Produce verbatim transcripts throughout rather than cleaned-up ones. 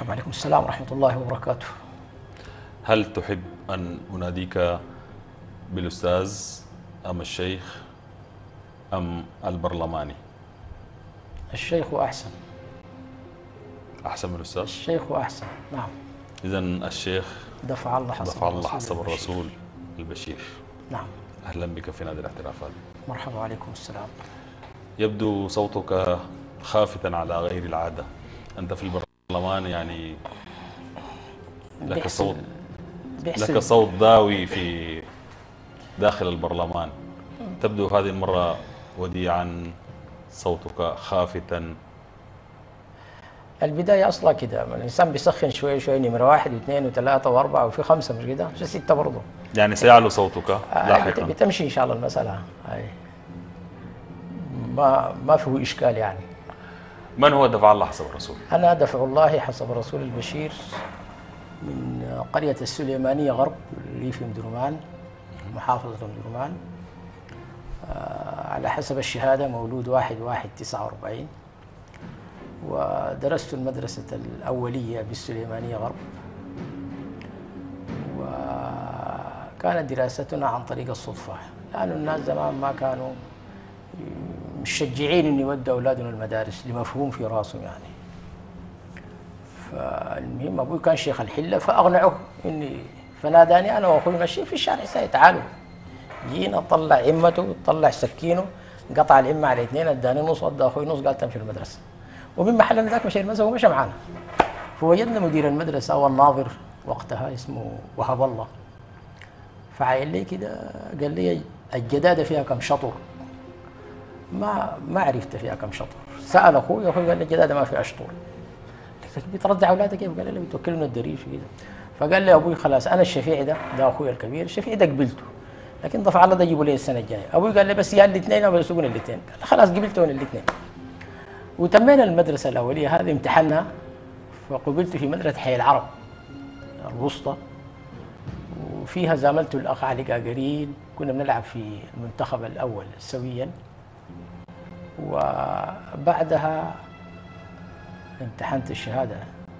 مرحبا، عليكم السلام ورحمة الله وبركاته. هل تحب أن أناديك بالأستاذ أم الشيخ أم البرلماني؟ الشيخ أحسن. أحسن من الأستاذ؟ الشيخ أحسن، نعم. إذن الشيخ دفع الله حسب دفع الله الرسول حسب البشير. الرسول البشير. نعم. أهلا بك في نادي الاحترافات. مرحبا، عليكم السلام. يبدو صوتك خافتا على غير العادة. أنت في البرلمان يعني لك صوت لك صوت ضاوي في داخل البرلمان. تبدو هذه المرة وديعا، صوتك خافتا. البداية أصلا كده، الإنسان بيسخن شوية شوية، نمرة واحد واثنين وثلاثة وأربعة وفي خمسة، مش كده؟ في ستة برضه. يعني سيعلو صوتك آه لاحقا. بتمشي إن شاء الله المسألة. أي. ما ما فيه إشكال يعني. من هو دفع الله حسب الرسول؟ أنا دفع الله حسب الرسول البشير من قرية السليمانية غرب اللي في مدرمان، محافظة مدرمان. آه على حسب الشهادة مولود واحد واحد تسعة وأربعين، ودرست المدرسة الأولية بالسليمانية غرب، وكانت دراستنا عن طريق الصدفة، لأن الناس زمان ما كانوا مشجعين إن يودوا أولادنا المدارس لمفهوم في راسهم يعني. فالمهم أبوي كان شيخ الحلة فأقنعه إني، فناداني أنا وأخوي ماشيين في الشارع ساي، تعالوا. جينا طلع عمته، طلع سكينه، قطع العمة على اثنين، اداني نص ادى أخوي نص، قال تمشي المدرسة. ومن محلنا ذاك مشي المدرسة ومشى معانا. فوجدنا مدير المدرسة أو الناظر وقتها اسمه وهب الله، فعاين لي كده قال لي الجدادة فيها كم شطر؟ ما ما عرفت فيها كم شطر. سأل أخوي، أخوي قال لي الجدادة ما فيها أشطر. قلت بترضع أولادك كيف؟ قال لي بتوكلنا الدريش كده. فقال لي أبوي خلاص أنا الشفيع ده، ده أخوي الكبير، الشفيع ده قبلته، لكن دفع الله ده يجيبوا لي السنة الجاية. أبوي قال لي بس يا الاثنين أو يسوقون الاثنين. قال لي خلاص قبلتهم الاثنين. وتمينا المدرسة الأولية هذه امتحنا، فقبلت في مدرسة حي العرب الوسطى، وفيها زاملت الأخ علي قاقرين، كنا بنلعب في المنتخب الأول سويا. وبعدها امتحنت الشهادة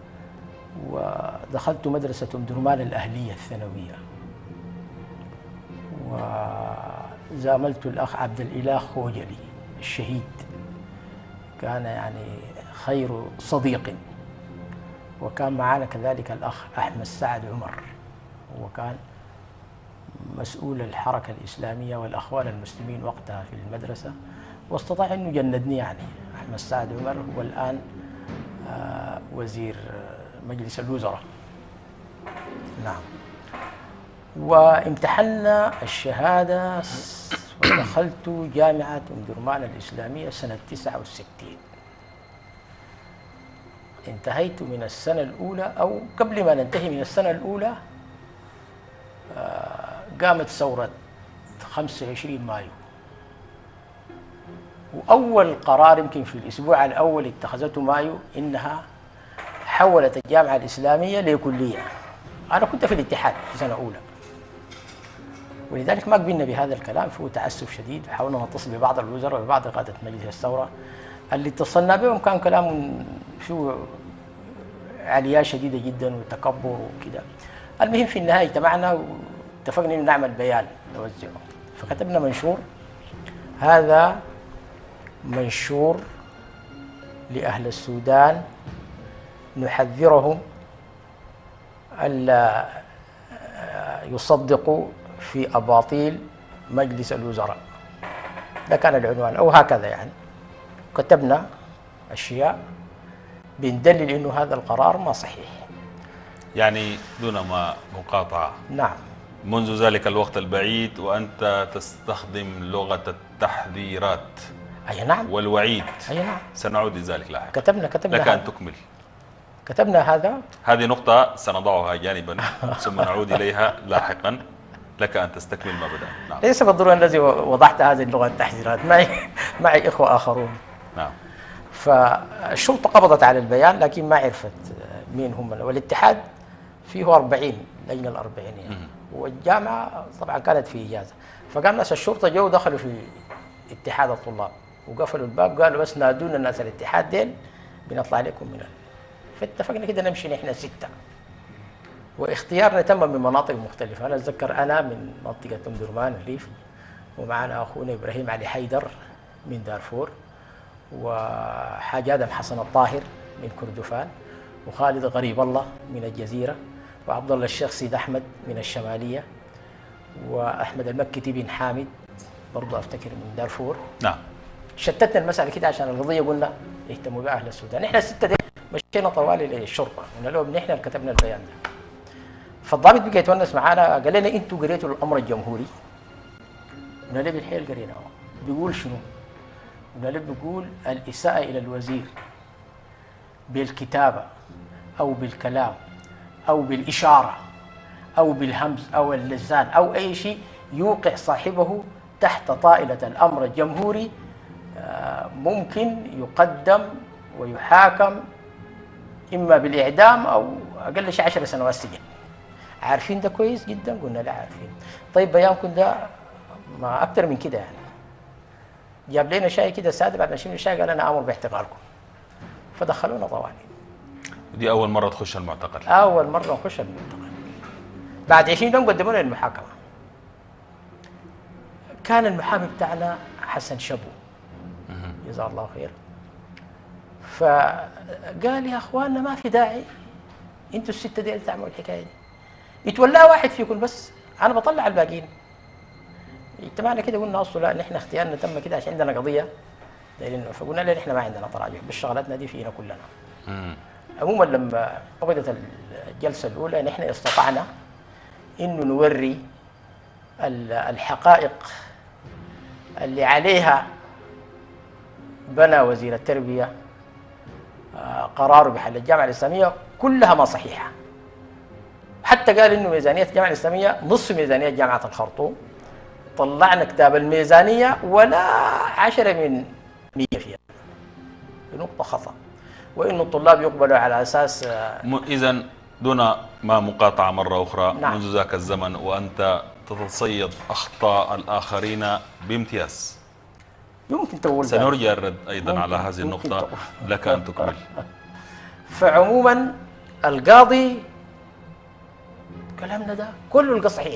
ودخلت مدرسة مدرمان الأهلية الثانوية، وزاملت الأخ عبد الإله خوجلي الشهيد، كان يعني خير صديق. وكان معنا كذلك الأخ أحمد سعد عمر، وكان مسؤول الحركة الإسلامية والأخوان المسلمين وقتها في المدرسة، واستطاع أن يجندني يعني. أحمد سعد عمر هو الآن آه وزير مجلس الوزراء. نعم. وامتحنا الشهادة ودخلت جامعة مدرمان الإسلامية سنة تسعة وستين. انتهيت من السنة الأولى، أو قبل ما ننتهي من السنة الأولى قامت ثورة خمسة وعشرين مايو، وأول قرار يمكن في الأسبوع الأول اتخذته مايو إنها حولت الجامعة الإسلامية لكلية. أنا كنت في الاتحاد في سنة أولى، ولذلك ما قبلنا بهذا الكلام، فيه تعسف شديد. حاولنا نتصل ببعض الوزراء وبعض قادة مجلس الثورة، اللي اتصلنا بهم كان كلام فيه علياء شديدة جدا وتكبر وكذا. المهم في النهاية اجتمعنا واتفقنا أن نعمل بيان نوزعه، فكتبنا منشور. هذا منشور لأهل السودان نحذرهم ألا يصدقوا في أباطيل مجلس الوزراء. ده كان العنوان، أو هكذا يعني. كتبنا أشياء بندلل إنه هذا القرار ما صحيح. يعني دون ما مقاطعة. نعم. منذ ذلك الوقت البعيد وأنت تستخدم لغة التحذيرات. أي نعم. والوعيد. أي نعم. سنعود لذلك لاحقا. كتبنا كتبنا لك هذا. أن تكمل. كتبنا هذا. هذه نقطة سنضعها جانبا ثم نعود إليها لاحقا. لك أن تستكمل ما بدأ. نعم. ليس بالضرورة الذي وضعت هذه اللغة التحذيرات، معي معي إخوة آخرون. نعم. فالشرطة قبضت على البيان لكن ما عرفت مين هم، والاتحاد فيه أربعين لجنة الأربعينية، والجامعة طبعا كانت في إجازة. فقام ناس الشرطة جو دخلوا في اتحاد الطلاب وقفلوا الباب، قالوا بس نادونا الناس الاتحاد ديل بنطلع لكم من. فاتفقنا كده نمشي نحن ستة، واختيارنا تم من مناطق مختلفة. أنا أتذكر أنا من منطقة أم درمان الريف، ومعنا أخونا إبراهيم علي حيدر من دارفور، وحاج آدم حسن الطاهر من كردفان، وخالد غريب الله من الجزيرة، وعبد الله الشيخ سيد أحمد من الشمالية، وأحمد المكي بن حامد برضه أفتكر من دارفور. نعم. شتتنا المسألة كده عشان القضية قلنا يهتموا بها أهل السودان. إحنا الستة دي مشينا طوالي للشرطة، قلنا لهم نحن اللي كتبنا البيان ده. فالضابط بقى يتونس معانا، قال لنا أنتوا قريتوا الأمر الجمهوري؟ قلنا له بالحيل قريناه. بيقول شنو؟ قلنا له بيقول الإساءة إلى الوزير بالكتابة أو بالكلام أو بالإشارة أو بالهمز أو اللسان أو أي شيء يوقع صاحبه تحت طائلة الأمر الجمهوري ممكن يقدم ويحاكم إما بالإعدام أو أقل شيء عشر سنوات سجن. عارفين ده كويس جدا؟ قلنا لا عارفين. طيب بيانكم ده ما أكتر من كده يعني. جاب لنا شاي كده سادة، بعد ما شربنا الشاي قال أنا آمر باحتقالكم، فدخلونا طوالي. دي أول مرة تخش المعتقل؟ أول مرة نخش المعتقل. بعد عشرين يوم قدمونا للمحاكمة. كان المحامي بتاعنا حسن شبو جزاه الله خير، فقال يا اخواننا ما في داعي انتوا السته دي تعملوا الحكايه دي، يتولى واحد فيكم بس، انا بطلع الباقيين. اجتمعنا كده قلنا اصلا لا نحن اختيارنا تم كده عشان عندنا قضيه، فقلنا لا نحن ما عندنا تراجع بالشغلاتنا دي فينا كلنا. عموما لما بدات الجلسه الاولى نحن استطعنا انه نوري الحقائق اللي عليها بنى وزير التربية قراره بحل الجامعة الإسلامية كلها ما صحيحة. حتى قال إنه ميزانية الجامعة الإسلامية نصف ميزانية جامعة الخرطوم. طلعنا كتاب الميزانية ولا عشرة من مية فيها، بنقطة خطأ، وإنه الطلاب يقبلوا على أساس. إذن دون ما مقاطعة مرة أخرى. نعم. منذ ذاك الزمن وأنت تتصيد أخطاء الآخرين بامتياز. يمكن تقول سنرجع الرد أيضا على هذه النقطة، لك أن تكمل. فعموما القاضي كلامنا ده كله القى صحيح،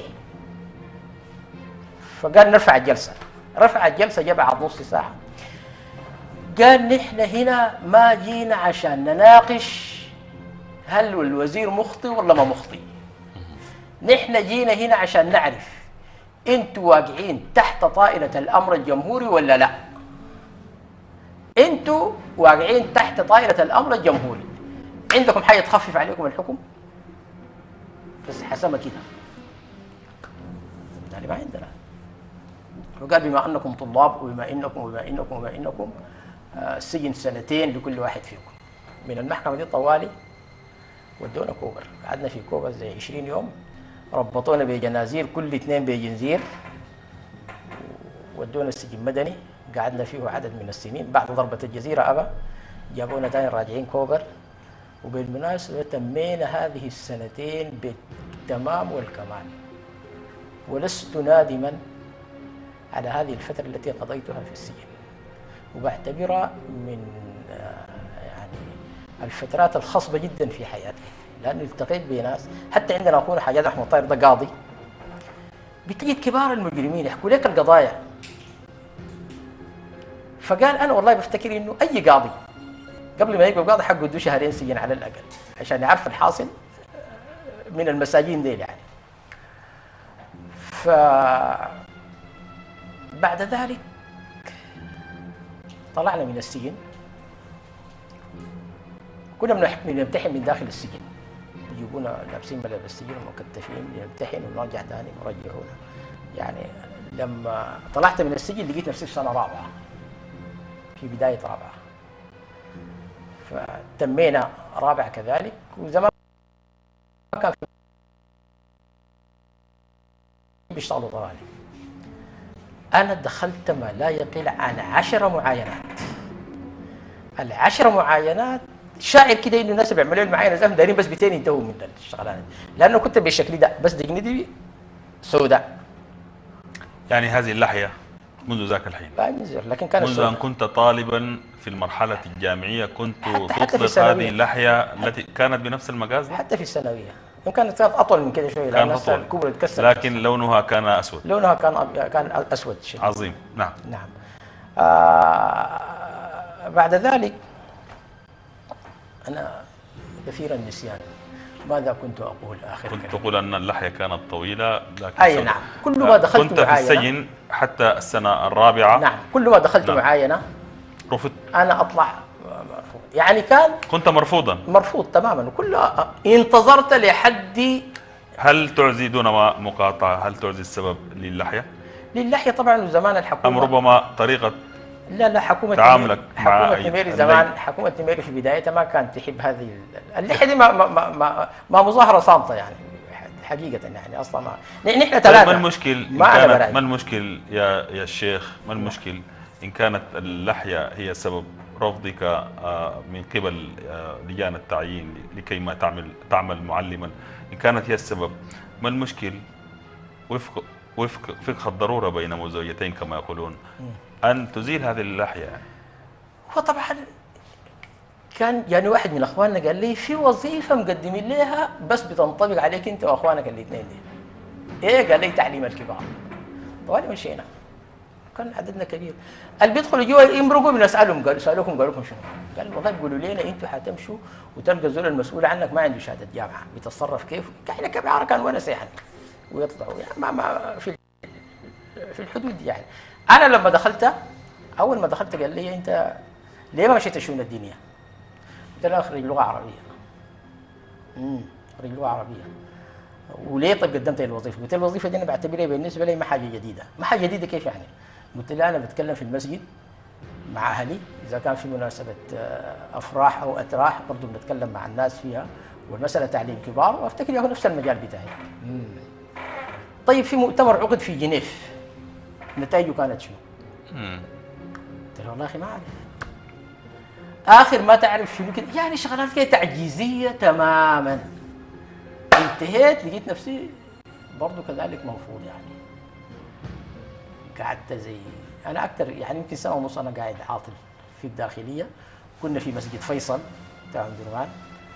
فقال نرفع الجلسة. رفع الجلسة جاء بعد نص ساعة، قال نحن هنا ما جينا عشان نناقش هل الوزير مخطئ ولا ما مخطئ، نحن جينا هنا عشان نعرف انتوا واقعين تحت طائلة الأمر الجمهوري ولا لا. انتوا واقعين تحت طائلة الأمر الجمهوري، عندكم حاجة تخفف عليكم الحكم؟ بس حسمة كده يعني ما عندنا. وقال بما أنكم طلاب وبما إنكم وبما إنكم وبما إنكم السجن سنتين لكل واحد فيكم. من المحكمة دي طوالي ودونا كوبر، قعدنا في كوبر زي عشرين يوم، ربطونا بجنازير كل اثنين بجنزير، ودونا السجن مدني قعدنا فيه عدد من السنين. بعد ضربة الجزيرة أبا جابونا تاني راجعين كوبر، وبالمناسبة تمينا هذه السنتين بالتمام والكمال، ولست نادما على هذه الفترة التي قضيتها في السجن، وبعتبرها من يعني الفترات الخصبة جدا في حياتي، لأنه التقيت بناس. حتى عندنا أخونا حاج آدم أحمد طاهر ده قاضي، بتجد كبار المجرمين يحكوا لك القضايا. فقال أنا والله بفتكر إنه أي قاضي قبل ما يبقى قاضي حقه يدوه شهرين سجن على الأقل عشان يعرف الحاصل من المساجين ديل يعني. فبعد ذلك طلعنا من السجن، كنا بنمتحن من داخل السجن، يجيبونا لابسين ملابس السجن ومكتفين نمتحن ونرجع ثاني ورجعونا. يعني لما طلعت من السجن لقيت نفسي في سنة رابعة، في بداية رابعة، فتمينا رابعة كذلك. وزمان كان في بيشتغلوا طوالي. أنا دخلت ما لا يقل عن عشر معاينات. العشر معاينات شاعر كده انه الناس بيعملوا لي معاينه زي دايرين بس بيتين ينتهوا من الشغلانه، لانه كنت بالشكل ده بس دقني دي سوداء. يعني هذه اللحيه منذ ذاك الحين؟ لا ينزل، لكن كان منذ أن كنت طالبا في المرحلة الجامعية كنت حتى حتى تطلق هذه اللحية التي كانت بنفس المقاس؟ حتى في الثانوية يمكن كانت أطول من كده شوية، كانت أطول الكبرى تكسر، لكن لونها كان أسود. لونها كان كان أسود شيء. عظيم. نعم نعم. آه بعد ذلك أنا كثير النسيان. ماذا كنت أقول آخر كنت كلام؟ تقول أن اللحية كانت طويلة، لكن أي نعم، كل ما دخلت كنت معاينة في السجن حتى السنة الرابعة. نعم، كل ما دخلت نعم. معاينة رفضت. أنا أطلع مرفوض، يعني كان كنت مرفوضا. مرفوض تماما، وكل انتظرت لحد. هل تعزي دون ما مقاطعة، هل تعزي السبب للحية؟ للحية طبعا زمان الحكومة، أم ربما طريقة لا لا حكومة تعاملك مع حكومة نميري زمان، حكومة نميري في بدايتها ما كانت تحب هذه اللحية دي، ما ما ما, ما مظاهرة صامتة يعني حقيقة، يعني أصلا ما نحن ثلاثة. ما المشكل ما إن كانت، أنا ما المشكل يا يا الشيخ، ما المشكل إن كانت اللحية هي سبب رفضك من قبل لجان التعيين لكي ما تعمل تعمل معلما، إن كانت هي السبب، ما المشكل وفق وفق فقه الضرورة بين مزوجتين كما يقولون أن تزيل هذه اللحية يعني؟ هو طبعا كان يعني واحد من اخواننا قال لي في وظيفه مقدمين لها بس بتنطبق عليك انت واخوانك الاثنين دي. ايه؟ قال لي تعليم الكبار. طوالي مشينا، كان عددنا كبير. اللي بيدخلوا جوا يمرقوا بنسالهم، قالوا سالوكم قالوا لكم شنو؟ قال والله بيقولوا لنا انتم حتمشوا وتلقى الزول المسؤول عنك ما عنده شهاده جامعه، بيتصرف كيف؟ احنا كبعاره كان ونس يعني، ويطلعوا يعني ما ما في في الحدود دي يعني. انا لما دخلت، اول ما دخلت قال لي انت ليه ما مشيت شؤون الدنيا؟ قلت له خريج لغه عربيه. امم خريج لغه عربيه. وليه طيب قدمت الوظيفه؟ قلت له الوظيفه دي انا بعتبرها بالنسبه لي ما حاجه جديده. ما حاجه جديده كيف يعني؟ قلت له انا بتكلم في المسجد مع اهلي، اذا كان في مناسبه افراح او اتراح برضه بنتكلم مع الناس فيها، والمساله تعليم كبار، وافتكر هو نفس المجال بتاعي. مم. طيب في مؤتمر عقد في جنيف نتائجه كانت شنو؟ قلت له والله اخي ما اعرف. اخر ما تعرف شنو كده يعني شغلات كده تعجيزيه تماما. انتهيت لقيت نفسي برضه كذلك مرفوض يعني. قعدت زي انا اكثر يعني يمكن سنه ونص انا قاعد عاطل في الداخليه. كنا في مسجد فيصل بتاع درمان،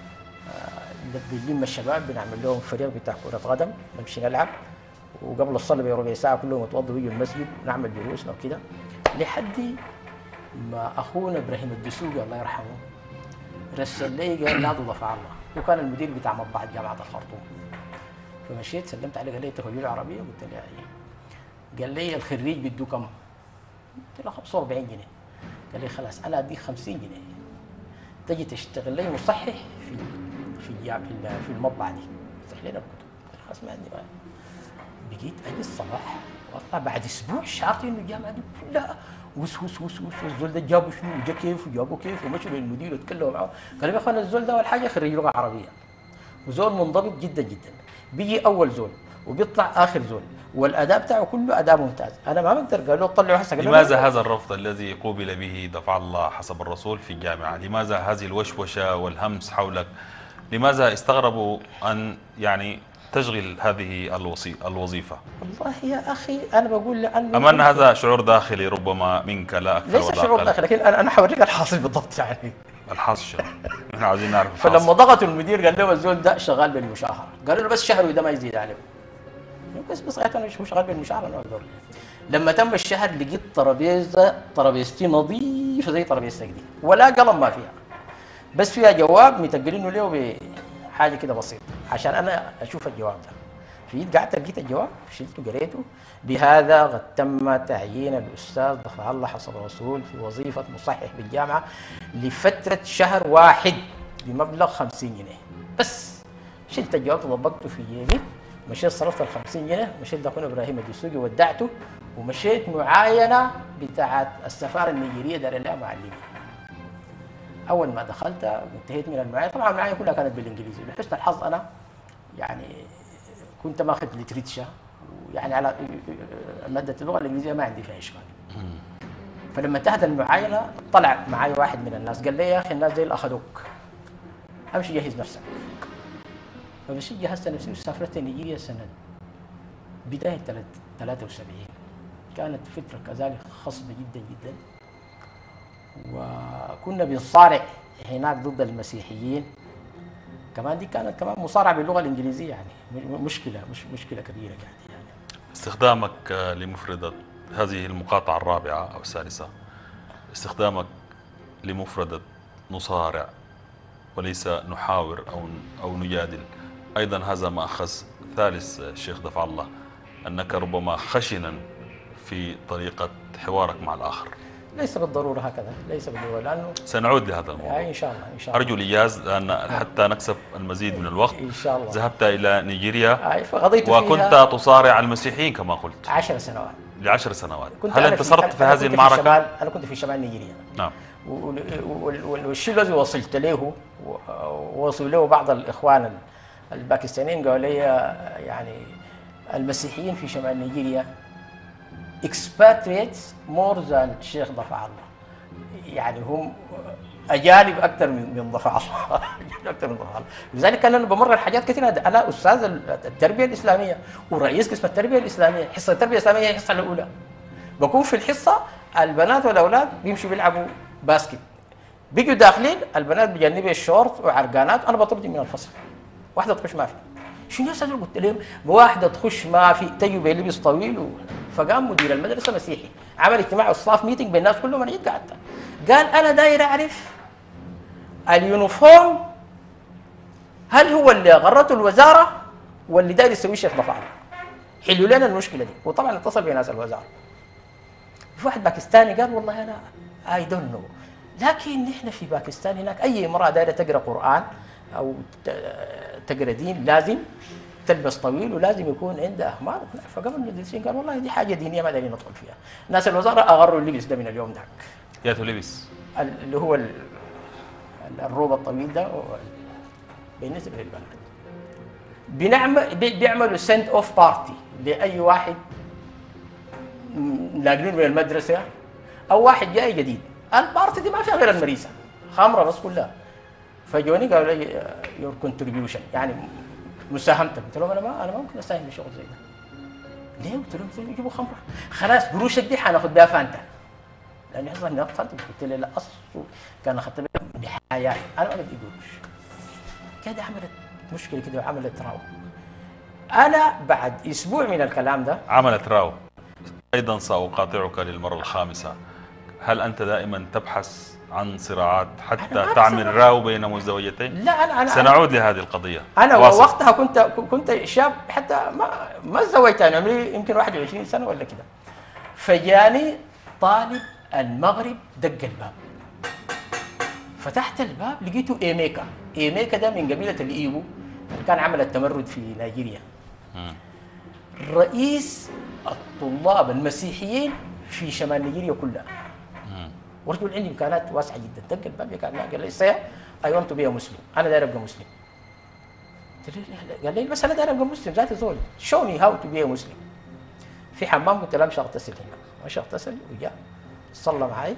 آه بنلم الشباب بنعمل لهم فريق بتاع كره قدم، نمشي نلعب، وقبل الصلاه بربع ساعه كلهم يتوضوا ويجوا المسجد ونعمل دروسنا وكده، لحد ما اخونا ابراهيم الدسوقي الله يرحمه رسل لي قال ناضوا ضفع الله، وكان المدير بتاع مطبعه جامعه الخرطوم. فمشيت سلمت عليه قال لي انت خريج عربيه؟ قلت له ايه. قال لي الخريج بده كم؟ قلت له خمسة وأربعين جنيه. قال لي خلاص انا اديك خمسين جنيه تجي تشتغل لي مصحح في في في المطبعه دي، تصحح لنا الكتب. قلت له خلاص ما عندي مانع. بقيت اجي الصباح واطلع بعد اسبوع شعرت انه الجامعه دي كلها وس وس وس وس الزول ده جابوا شنو وجا كيف وجابوا كيف، ومشوا للمدير وتكلموا معه. قال لي يا اخوان الزول ده اول حاجه خريج لغه عربيه وزول منضبط جدا جدا، بيجي اول زول وبيطلع اخر زول، والاداء بتاعه كله اداء ممتاز. انا ما بقدر. قال له طلعوا هسه. لماذا هذا الرفض الذي قوبل به دفع الله حسب الرسول في الجامعه؟ لماذا هذه الوشوشه والهمس حولك؟ لماذا استغربوا ان يعني تشغل هذه الوظيفه؟ والله يا اخي انا بقول لانه أم أن هذا شعور داخلي ربما منك لا اكثر ولا اقل؟ ليس شعور داخلي، لكن انا انا حوريك الحاصل بالضبط يعني. الحاصل شنو؟ احنا عايزين نعرف الحاصل. فلما ضغطوا المدير قال له الزول ده شغال بالمشاهره، قالوا له بس شهر وده ما يزيد عليه. بس بس انا مش شغال بالمشاهره انا اقدر. لما تم الشهر لقيت ترابيزه ترابيزتي نظيفه زي ترابيزتك دي، ولا قلم ما فيها، بس فيها جواب متقلينه له بحاجه كده بسيطه عشان انا اشوف الجواب ده. جيت قعدت لقيت الجواب شلته قريته: بهذا قد تم تعيين الاستاذ دفع الله حسب الرسول في وظيفه مصحح بالجامعه لفتره شهر واحد بمبلغ خمسين جنيه. بس شلت الجواب وضبطته في جيبي، مشيت صرفت ال خمسين جنيه، مشيت لاخونا ابراهيم الدسوقي ودعته، ومشيت معاينه بتاعت السفاره النيجيريه دار لها معلمين. اول ما دخلت وانتهيت من المعاينه، طبعا المعاينه كلها كانت بالانجليزي، لحسن الحظ انا يعني كنت ماخذ ليتريتشر، ويعني على ماده اللغه الانجليزيه ما عندي فيها اشكال. فلما انتهت المعاينه طلع معي واحد من الناس قال لي يا اخي الناس دي اخذوك، امشي جهز نفسك. فمشيت جهزت نفسي وسافرت نيجيريا سنه بدايه ثلاثة وسبعين. كانت فترة كذلك خصبة جدا جدا، وكنا بنصارع هناك ضد المسيحيين. كمان دي كانت كمان مصارعة باللغة الإنجليزية، يعني مشكلة مش مشكلة كبيرة كانت يعني. استخدامك لمفردة هذه المقاطعة الرابعة أو السادسة، استخدامك لمفردة نصارع وليس نحاور أو أو نجادل، أيضا هذا مأخذ ثالث الشيخ دفع الله، أنك ربما خشنا في طريقة حوارك مع الآخر. ليس بالضرورة هكذا، ليس بالضرورة، لأنه سنعود لهذا الموضوع يعني إن شاء الله إن شاء الله. أرجو الإيجاز لأن حتى نكسب المزيد من الوقت. إن شاء الله. ذهبت إلى نيجيريا أي فقضيت وكنت تصارع المسيحيين كما قلت عشر سنوات. لعشر سنوات. كنت هل انتصرت في, في هذه المعركة؟ المعركة؟ في أنا كنت في شمال نيجيريا. نعم. والشيء الذي وصلت له، وصل له بعض الإخوان الباكستانيين قالوا لي يعني المسيحيين في شمال نيجيريا expatriates more than الشيخ ضفع الله، يعني هم اجانب اكثر من من ضفع الله اكثر من ضفع الله. لذلك انا بمرر حاجات كثيره. انا استاذ التربيه الاسلاميه ورئيس قسم التربيه الاسلاميه، حصه التربيه الاسلاميه هي الحصه الاولى. بكون في الحصه البنات والاولاد بيمشوا بيلعبوا باسكت، بيجوا داخلين البنات بجنبي الشورت وعرقانات، انا بطردهم من الفصل. واحده تخش ما في. شنو يا استاذ؟ قلت لهم واحده تخش ما في، تجوا بلبس طويل و... فقام مدير المدرسه مسيحي عمل اجتماع ستاف ميتنج بين الناس كلهم، انا جيت قعدت قال انا داير اعرف اليونيفورم هل هو اللي غرته الوزاره واللي داير يسويه الشيخ ضفع الله، حلوا لنا المشكله دي. وطبعا اتصل بناس الوزاره. في واحد باكستاني قال والله انا اي دونت نو، لكن نحن في باكستان هناك اي امراه دايره تقرا قران او تقرا دين لازم تلبس طويل ولازم يكون عندها اخمار. فقام المدرسين قال والله دي حاجه دينيه ما دايرين ندخل فيها. ناس الوزاره اغروا اللبس ده من اليوم ذاك. ياتوا لبس اللي هو الروب الطويل ده بالنسبه للبنات. بنعمل بيعملوا سند اوف بارتي لاي واحد لاقلين من المدرسه او واحد جاي جديد. البارتي دي ما فيها غير المريسه، خمره بس كلها. فجوني قالوا لي يور كونتريبيوشن، يعني مساهمتك. قلت لهم انا ما انا ما ممكن اساهم بشغل زي ده. ليه؟ قلت لهم يجيبوا خمره، خلاص قروشك دي حناخذ بها فانتا. لاني اصلا ناخذ فانتا. قلت له لا، اصل كان اخذت بها نهايات، انا ما بدي قروش. كده عملت مشكله كده وعملت راو. انا بعد اسبوع من الكلام ده عملت راو. ايضا ساقاطعك للمره الخامسه، هل انت دائما تبحث عن صراعات حتى تعمل راو بين مزدوجتين؟ لا انا انا سنعود لهذه القضيه. انا واصل. وقتها كنت كنت شاب، حتى ما ما تزوجت، يعني عمري يمكن واحد وعشرين سنه ولا كده. فجاني طالب المغرب دق الباب. فتحت الباب لقيته ايميكا. ايميكا ده من قبيله الايبو، كان عمل التمرد في نيجيريا. رئيس الطلاب المسيحيين في شمال نيجيريا كلها. ورجل عندي امكانات واسعه جدا. دق الباب قال قال لي سيا اي ونت تو بي مسلم، انا داير ابقى مسلم. قلت له قال لي بس انا داير ابقى مسلم ذات زول، شوني هاو تو بي مسلم. في حمام قلت له امشي اغتسل هنا، مشى اغتسل وجاء صلى معي.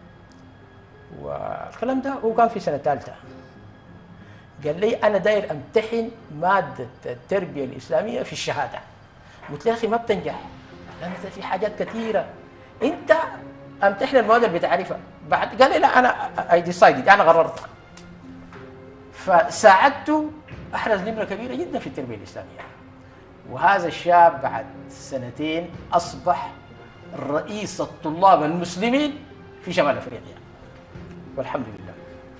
والكلام ده هو كان في سنه ثالثه. قال لي انا داير امتحن ماده التربيه الاسلاميه في الشهاده. قلت له يا اخي ما بتنجح، لان في حاجات كثيره انت امتحن المواد اللي بتعرفها. بعد قال لي لا انا اي ديسايدد، انا قررت. فساعدته احرز نمره كبيره جدا في التربيه الاسلاميه. وهذا الشاب بعد سنتين اصبح رئيس الطلاب المسلمين في شمال افريقيا والحمد لله.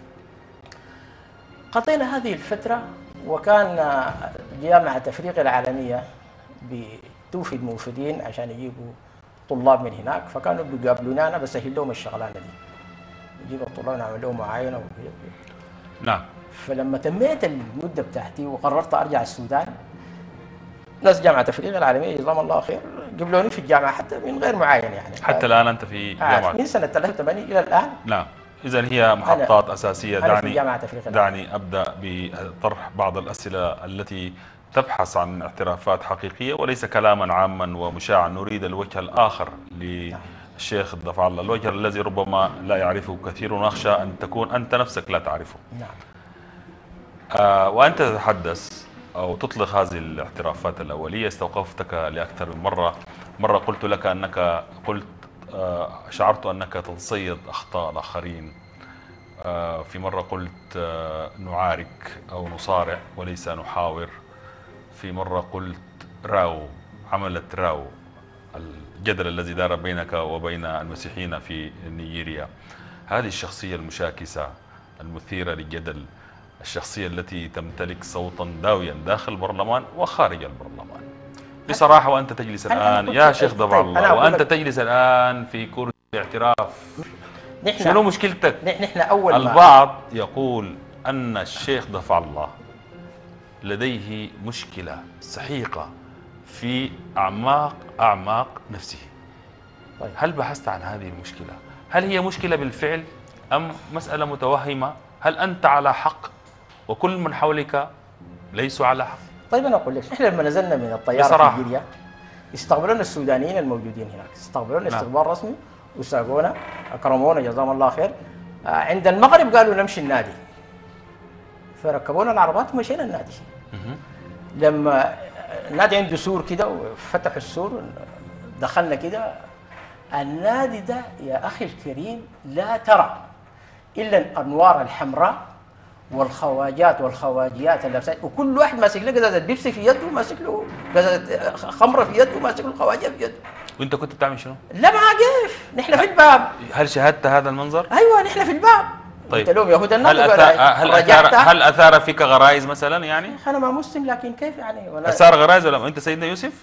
قضينا هذه الفتره، وكان جامعه افريقيا العالميه بتوفد موفدين عشان يجيبوا طلاب من هناك. فكانوا بيقابلونا، انا بسهل لهم الشغلانه دي، يجيبوا الطلاب نعمل لهم معاينه وكذا. نعم. فلما تميت المده بتاعتي وقررت ارجع السودان، ناس جامعه افريقيا العالميه جزاهم الله خير قبلوني في الجامعه حتى من غير معاين يعني. حتى الان انت في جامعه من سنه ثلاثة وثمانين الى الان. نعم. إذا هي محطات أساسية. دعني دعني أبدأ بطرح بعض الأسئلة التي تبحث عن اعترافات حقيقية وليس كلاما عاما ومشاعا. نريد الوجه الآخر للشيخ ضفع الله، الوجه الذي ربما لا يعرفه كثير، ونخشى أن تكون أنت نفسك لا تعرفه. نعم. آه وأنت تتحدث أو تطلق هذه الاعترافات الأولية، استوقفتك لأكثر من مرة مرة قلت لك أنك قلت آه، شعرت أنك تتصيد أخطاء الآخرين. آه، في مرة قلت آه، نعارك أو نصارع وليس نحاور. في مرة قلت راو، عملت راو، الجدل الذي دار بينك وبين المسيحيين في نيجيريا. هذه الشخصية المشاكسة المثيرة للجدل، الشخصية التي تمتلك صوتا داويا داخل البرلمان وخارج البرلمان، بصراحة وأنت تجلس الآن يا شيخ ضبع الله، وأنت تجلس الآن في كرسي الاعتراف، شنو مشكلتك؟ نحن أول البعض يقول أن الشيخ ضفع الله لديه مشكلة سحيقة في أعماق أعماق نفسه. طيب. هل بحثت عن هذه المشكلة؟ هل هي مشكلة بالفعل أم مسألة متوهمة؟ هل أنت على حق وكل من حولك ليسوا على حق؟ طيب أنا أقول لك، إحنا لما نزلنا من الطيارة بصراحة. في نيجيريا استقبلونا السودانيين الموجودين هناك، استقبلونا نعم. استقبال رسمي وساقونا أكرمونا جزاهم الله خير. آه، عند المغرب قالوا نمشي النادي، فركبونا العربات ومشينا النادي. مه. لما النادي عنده سور كده وفتحوا السور دخلنا كده، النادي ده يا أخي الكريم لا ترى إلا الأنوار الحمراء والخواجات والخواجيات اللابسات، وكل واحد ماسك له قزازة بيبسي في يده، ماسك له قزازة خمرة في يده، ماسك له خواجة في يده. وأنت كنت بتعمل شنو؟ لا ما كيف، نحن في الباب. هل شاهدت هذا المنظر؟ أيوه نحن في الباب. طيب. قلت لهم يهود النار. هل أثار هل أثار هل أثار فيك غرائز مثلا يعني؟ أنا ما مسلم لكن كيف يعني؟ ولا أثار غرائز ولا أنت سيدنا يوسف؟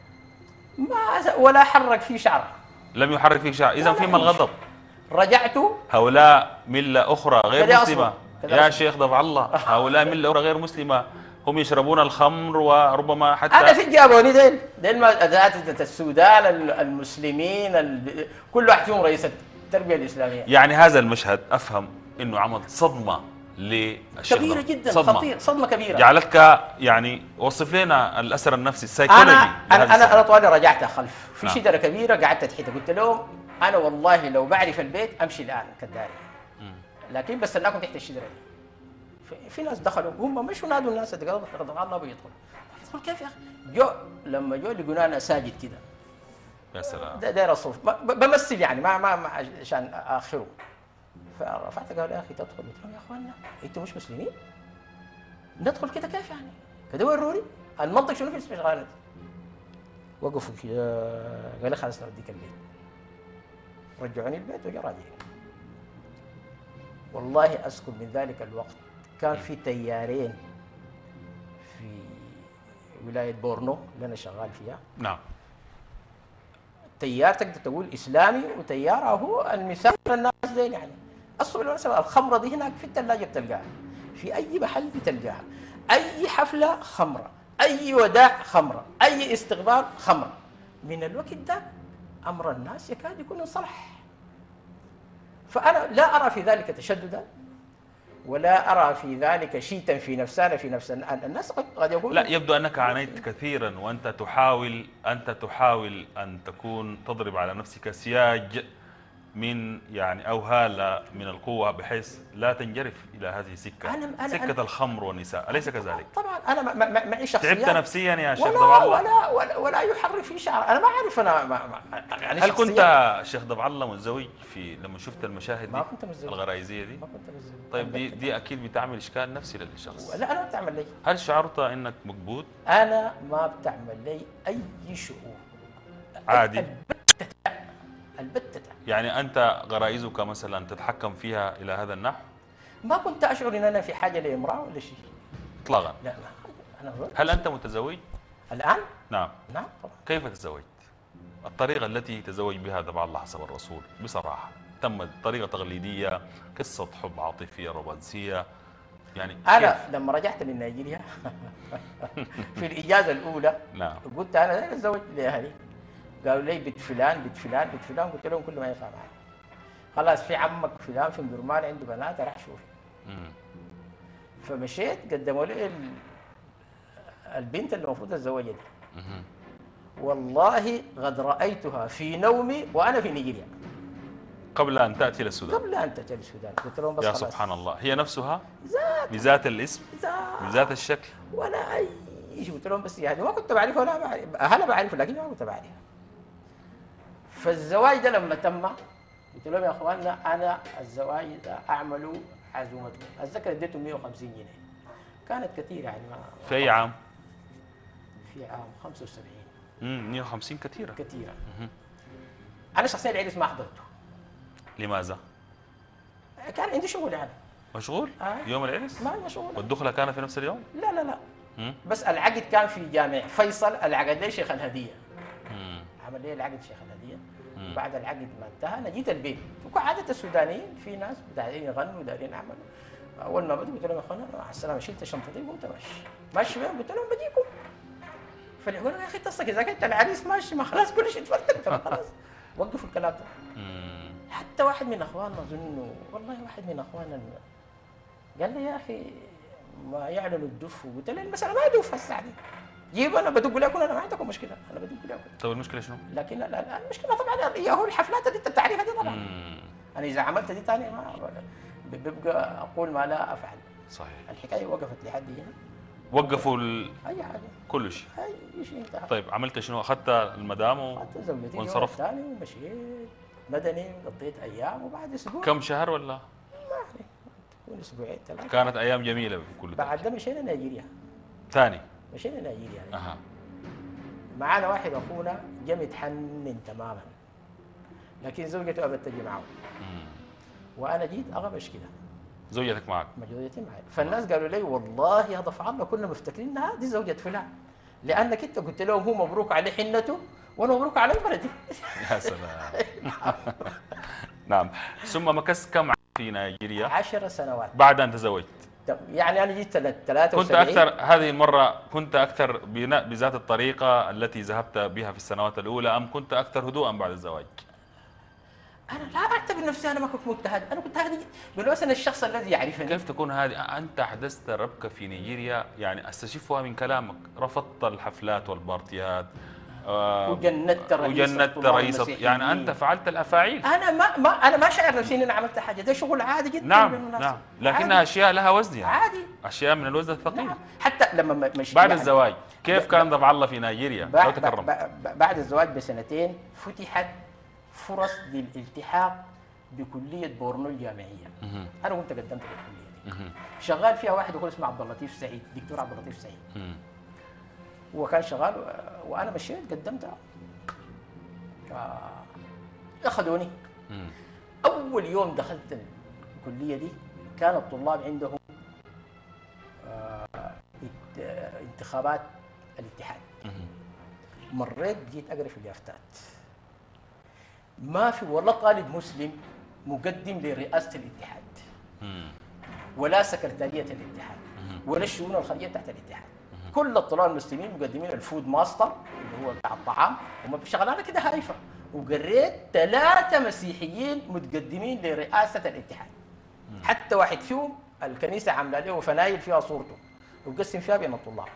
ما ولا حرك في شعره. لم يحرك فيك شعر، إذا فيما الغضب؟ رجعت. هؤلاء ملة أخرى غير كده مسلمة أصلاً. يا شيخ ضفع الله، هؤلاء ملة أخرى غير مسلمة، هم يشربون الخمر وربما حتى أنا في جابوني ديل ديل ما ذات السودان المسلمين ال... كل واحد فيهم رئيس التربية الإسلامية. يعني هذا المشهد أفهم أنه عمل صدمة للشيخ كبيرة ضفع. جدا، صدمة. خطير، صدمة كبيرة جعلتك يعني وصف لنا الأثر النفسي السيكولوجي. أنا أنا أنا, أنا طوالي رجعت خلف في نعم. شجرة كبيرة قعدت تحت، قلت لهم أنا والله لو بعرف البيت أمشي الآن كداري، لكن بستناكم تحت الشجرة دي. في, في ناس دخلوا هم مشوا نادوا الناس قالوا رضا الله بيدخل يدخل كيف يا أخي؟ جو لما جو لقونا أنا ساجد كده يا سلام، داير الصوف بمثل يعني ما ما, ما عشان آخره. فرفعت قال يا أخي تدخل، قلت لهم يا أخوانا أنتم مش مسلمين؟ ندخل كده كيف يعني؟ كده وروني المنطق شنو في الشغلانة دي؟ وقفوا كده قال لي خلاص نوديك البيت، رجعوني البيت وجا راجعين. والله أذكر من ذلك الوقت كان في تيارين في ولاية بورنو اللي أنا شغال فيها. نعم. تيار تقدر تقول إسلامي وتيار هو المثال للناس دي يعني. أصل بالمناسبة الخمرة دي هناك في الثلاجة بتلقاها، في أي محل بتلقاها، أي حفلة خمرة، أي وداع خمرة، أي استقبال خمرة. من الوقت ده أمر الناس يكاد يكون انصلح. فأنا لا أرى في ذلك تشددا ولا أرى في ذلك شيئا في نفسنا في نفس الناس. قد يقول لا، يبدو أنك عانيت كثيرا وأنت تحاول أنت تحاول أن تكون تضرب على نفسك سياج من يعني أو هالة من القوة بحيث لا تنجرف إلى هذه السكة، أنا أنا سكة أنا الخمر والنساء، أليس كذلك؟ طبعا أنا ما- ما- معي شخصيات تعبت نفسيا يا شيخ ولا ضبع الله؟ ولا ولا, ولا يحرك في شعر. أنا ما أعرف أنا ما ما يعني هل شخصيات. كنت شيخ ضبع الله متزوج في لما شفت المشاهد ما دي كنت متزوج. الغرائزية دي؟ ما كنت متزوج. طيب دي دي أكيد بتعمل إشكال نفسي للشخص. لا أنا ما بتعمل لي، هل شعرت أنك مكبوت؟ أنا ما بتعمل لي أي شعور عادي. البتة. يعني أنت غرائزك مثلا تتحكم فيها إلى هذا النحو؟ ما كنت أشعر إن أنا في حاجة لامرأة ولا شيء. إطلاقا. لا لا أنا هل أنت متزوج؟ الآن؟ نعم. نعم طبعا. كيف تزوجت؟ الطريقة التي تزوج بها ضبع الله حسب الرسول بصراحة تمت طريقة تقليدية، قصة حب عاطفية رومانسية، يعني أنا كيف؟ لما رجعت من نيجيريا في الإجازة الأولى نعم. قلت أنا أتزوج لأهلي، قالوا لي بنت فلان بنت فلان بنت فلان، قلت لهم كله ما ينفع معي. خلاص في عمك فلان في مدرمان عنده بنات راح شوفي. مم. فمشيت قدموا لي ال- البنت اللي المفروض اتزوجها دي. مم. والله قد رأيتها في نومي وأنا في نيجيريا قبل أن تأتي إلى السودان. قبل أن تأتي السودان. قلت لهم بس يا خلاص. سبحان الله، هي نفسها ذات بذات الاسم ذات بذات الشكل. ولا أي شيء. قلت لهم بس يعني ما كنت بعرفها ولا بعرف، أهلا بعرفه لكن ما كنت بعرفها. فالزواج ده لما تم قلت لهم يا اخواننا انا الزواج ده اعملوا عزومتكم، اتذكر اديتهم مئة وخمسين جنيه، كانت كثيره يعني ما في اي عام؟ في عام خمسة وسبعين. امم مئة وخمسين كثيره. كثيره. انا شخصيا العرس ما حضرته. لماذا؟ كان عندي شغل يعني. مشغول؟ آه. يوم العرس؟ ما مشغول. والدخله كانت في نفس اليوم؟ لا لا لا. مم. بس العقد كان في جامع فيصل، العقد لي شيخ الهديه. مم. عمل لي العقد شيخ الهديه. مم. وبعد العقد ما انتهى انا جيت البيت، وكعاده السودانيين في ناس دايرين يغنوا ودايرين يعملوا. اول ما بدوا قلت لهم يا اخوانا مع السلامه، شلت شنطتي وقمت ماشي. ماشي وين؟ قلت لهم بجيكم. فيقولوا يا اخي تصك اذا كنت العريس ماشي ما خلاص كل شيء تفرتك. قلت لهم خلاص وقفوا الكلام ده. مم. حتى واحد من اخواننا اظن والله واحد من اخواننا قال لي يا اخي ما يعلنوا الدف، قلت له المساله ما يدف هسه دي. جيب انا بدق لكم، انا ما عندكم مشكله، انا بدق لكم. طيب المشكله شنو؟ لكن لا لا المشكله طبعا هي هو الحفلات اللي انت بتعرفها دي طبعا. مم. انا اذا عملت دي ثاني ما ببقى اقول ما لا افعل. صحيح. الحكايه وقفت لحد هنا. وقفوا ال... اي حاجه. كل شيء. اي شيء انتهى. طيب عملت شنو؟ اخذت المدام و... اخذت زوجتي وانصرفت؟ ثاني ومشيت مدني وقضيت ايام، وبعد اسبوع كم شهر ولا؟ ما اعرف تكون اسبوعين ثلاثه. كانت ايام جميله بكل بعد ده مشينا نيجيريا. ثاني. مشينا نيجيريا يعني. اها. معانا واحد اخونا جا متحنن تماما، لكن زوجته ابت تجي معه. مم. وانا جيت اغبش كده. زوجتك معك؟ موجودتي معي. فالناس قالوا لي والله يا ضف الله كنا مفتكرين انها دي زوجة فلان، لانك انت قلت لهم هو مبروك عليه حنته وانا مبروك علي مرتي. يا سلام. نعم. ثم مكثت كم عام في نيجيريا؟ عشر سنوات بعد ان تزوجت. يعني انا جيت سنه ثلاثة كنت وسبعين. اكثر هذه المره كنت اكثر بناء بذات الطريقه التي ذهبت بها في السنوات الاولى ام كنت اكثر هدوءا بعد الزواج؟ انا لا اعتبر نفسي انا ما كنت مجتهد، انا كنت هادي بالوسط الشخص الذي يعرفني. كيف تكون هذه؟ انت حدثت ربكه في نيجيريا يعني استشفها من كلامك، رفضت الحفلات والبارتيات آه وجندت رئيس وجندت رئيس، يعني انت فعلت الافاعيل. انا ما, ما انا ما شاعر نفسي اني انا عملت حاجه، ده شغل عادي جدا. نعم بالمناسبة. نعم، لكنها عادي. اشياء لها وزن يعني. عادي. اشياء من الوزن الثقيل. نعم. حتى لما مش بعد يعني الزواج كيف كان ضبع الله في نيجيريا؟ لو بعد, تكرم. بعد الزواج بسنتين فتحت فرص للالتحاق بكليه بورنو الجامعيه. مهم. انا كنت قدمت للكليه دي. مهم. شغال فيها واحد يقول اسمه عبد اللطيف سعيد، دكتور عبد اللطيف سعيد. مهم. هو كان شغال وانا مشيت قدمت. اخذوني. مهم. اول يوم دخلت الكليه دي كان الطلاب عندهم آه، ات- انتخابات الاتحاد. مهم. مريت جيت اقرا في اليافتات، ما في ولا طالب مسلم مقدم لرئاسه الاتحاد مهم. ولا سكرتاريه الاتحاد مهم. ولا الشؤون الخارجيه بتاعت الاتحاد. كل الطلاب المسلمين مقدمين الفود ماستر اللي هو بتاع الطعام، وما شغلانه كده هايفه. وقريت ثلاثه مسيحيين متقدمين لرئاسه الاتحاد. حتى واحد فيهم الكنيسه عامله له فنايل فيها صورته وقسم فيها بين الطلاب.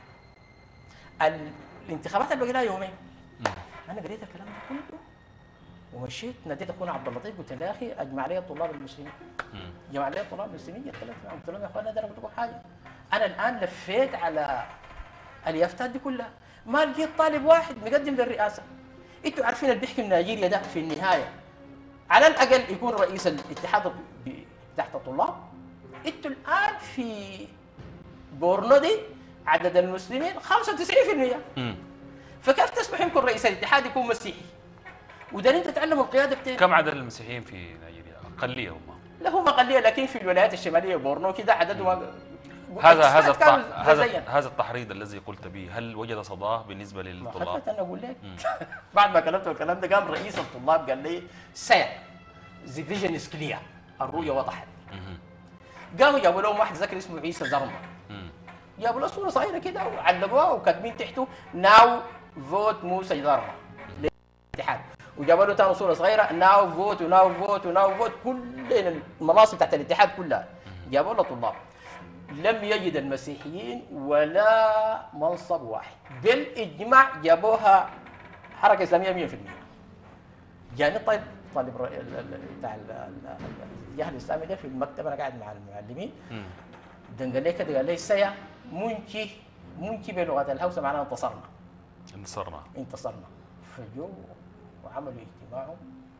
الانتخابات اللي بقي لها يومين. انا قريت الكلام ده كله ومشيت ناديت اخونا عبد اللطيف قلت له يا اخي اجمع لي الطلاب المسلمين. مم. جمع لي الطلاب المسلمين اتكلمت معهم قلت لهم يا اخوانا ده انا بقول حاجه، انا الان لفيت على اليافتات دي كلها ما لقيت طالب واحد مقدم للرئاسه. انتوا عارفين اللي بيحكم نيجيريا ده في النهايه على الاقل يكون رئيس الاتحاد ب- تحت الطلاب. انتوا الان في بورنو دي عدد المسلمين خمسة وتسعين بالمئة، مم. فكيف تسمح يمكن رئيس الاتحاد يكون مسيحي؟ وده انت تتعلم القياده بتاعتك. كم عدد المسيحيين في نيجيريا؟ اقليه هم. له اقليه، لكن في الولايات الشماليه بورنو كده عددهم هذا هذا كان الت- هذا زينا. هذا التحريض الذي قلت به هل وجد صداه بالنسبه ما للطلاب؟ خلت انا اقول لك مم. بعد ما كلمته الكلام ده قام رئيس الطلاب قال لي سير ذا فيجن از كلير، الرؤيه وضحت. مم. قاموا جابوا لهم واحد ذكر اسمه عيسى زرمه، مم. جابوا له صوره صغيره كده وعلقوها وكاتبين تحته ناو فوت موسى زرمه للاتحاد، وجابوا له ثاني صوره صغيره ناو فوت وناو فوت وناو فوت كل المناصب تحت الاتحاد كلها جابوا له طلاب. لم يجد المسيحيين ولا منصب واحد، بالاجماع جابوها حركه اسلاميه مئة بالمئة. جاني طيب طالب ر- ال- ال- بتاع ال- ال- الجهه الاسلامي ده في المكتب، انا قاعد مع المعلمين، مم. ده قال لي كده قال لي سيا منكي منكي بلغه الهوسه معناها انتصرنا انتصرنا. انتصرنا. فجو وعملوا اجتماعهم.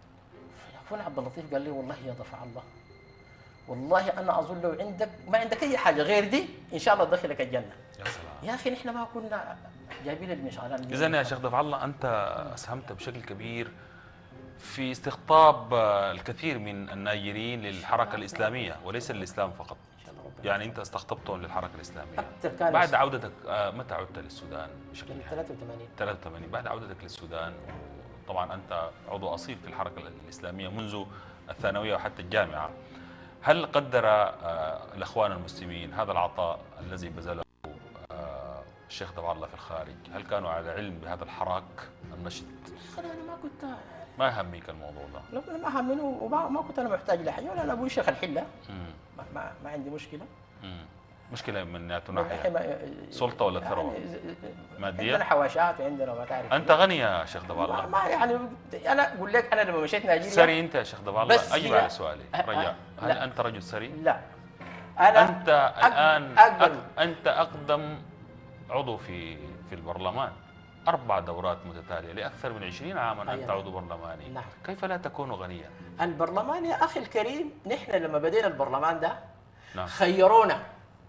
فاخونا عبد اللطيف قال لي والله يا دفع الله، والله انا اظن لو عندك ما عندك اي حاجه غير دي ان شاء الله تدخلك الجنه. يا سلام يا اخي نحن ما كنا جايبين المشغلات. اذا يا شيخ دفع الله انت اسهمت بشكل كبير في استقطاب الكثير من الناجرين للحركه الاسلاميه وليس للاسلام فقط. يعني انت استقطبتهم للحركه الاسلاميه. بعد عودتك متى عدت للسودان بشكل ثلاثة وثمانين ثلاثة وثمانين بعد عودتك للسودان، طبعا انت عضو اصيل في الحركه الاسلاميه منذ الثانويه وحتى الجامعه. هل قدر الاخوان المسلمين هذا العطاء الذي بذله الشيخ دفع الله في الخارج؟ هل كانوا على علم بهذا الحراك النشط؟ انا ما كنت ما يهمك الموضوع ده؟ لا ما همني وما ما كنت انا محتاج لحاجه، ولا انا ابوي شيخ الحله. ما, ما, ما عندي مشكله. مم. مشكله من ناحيه سلطه ولا ثروه؟ يعني ماديه؟ عندنا حواشات وعندنا ما تعرف. انت غني يا شيخ دفع الله. ما يعني انا اقول لك انا لما مشيت نيجيريا. ثري انت يا شيخ دفع الله؟ اجب على سؤالي رجاء. هل لا. انت رجل ثري؟ لا انا انت الان أقدم. انت اقدم عضو في في البرلمان، أربع دورات متتالية لأكثر من عشرين عاما. أنت عضو برلماني. نعم. كيف لا تكون غنيا؟ البرلمان يا أخي الكريم، نحن لما بدينا البرلمان ده نعم. خيرونا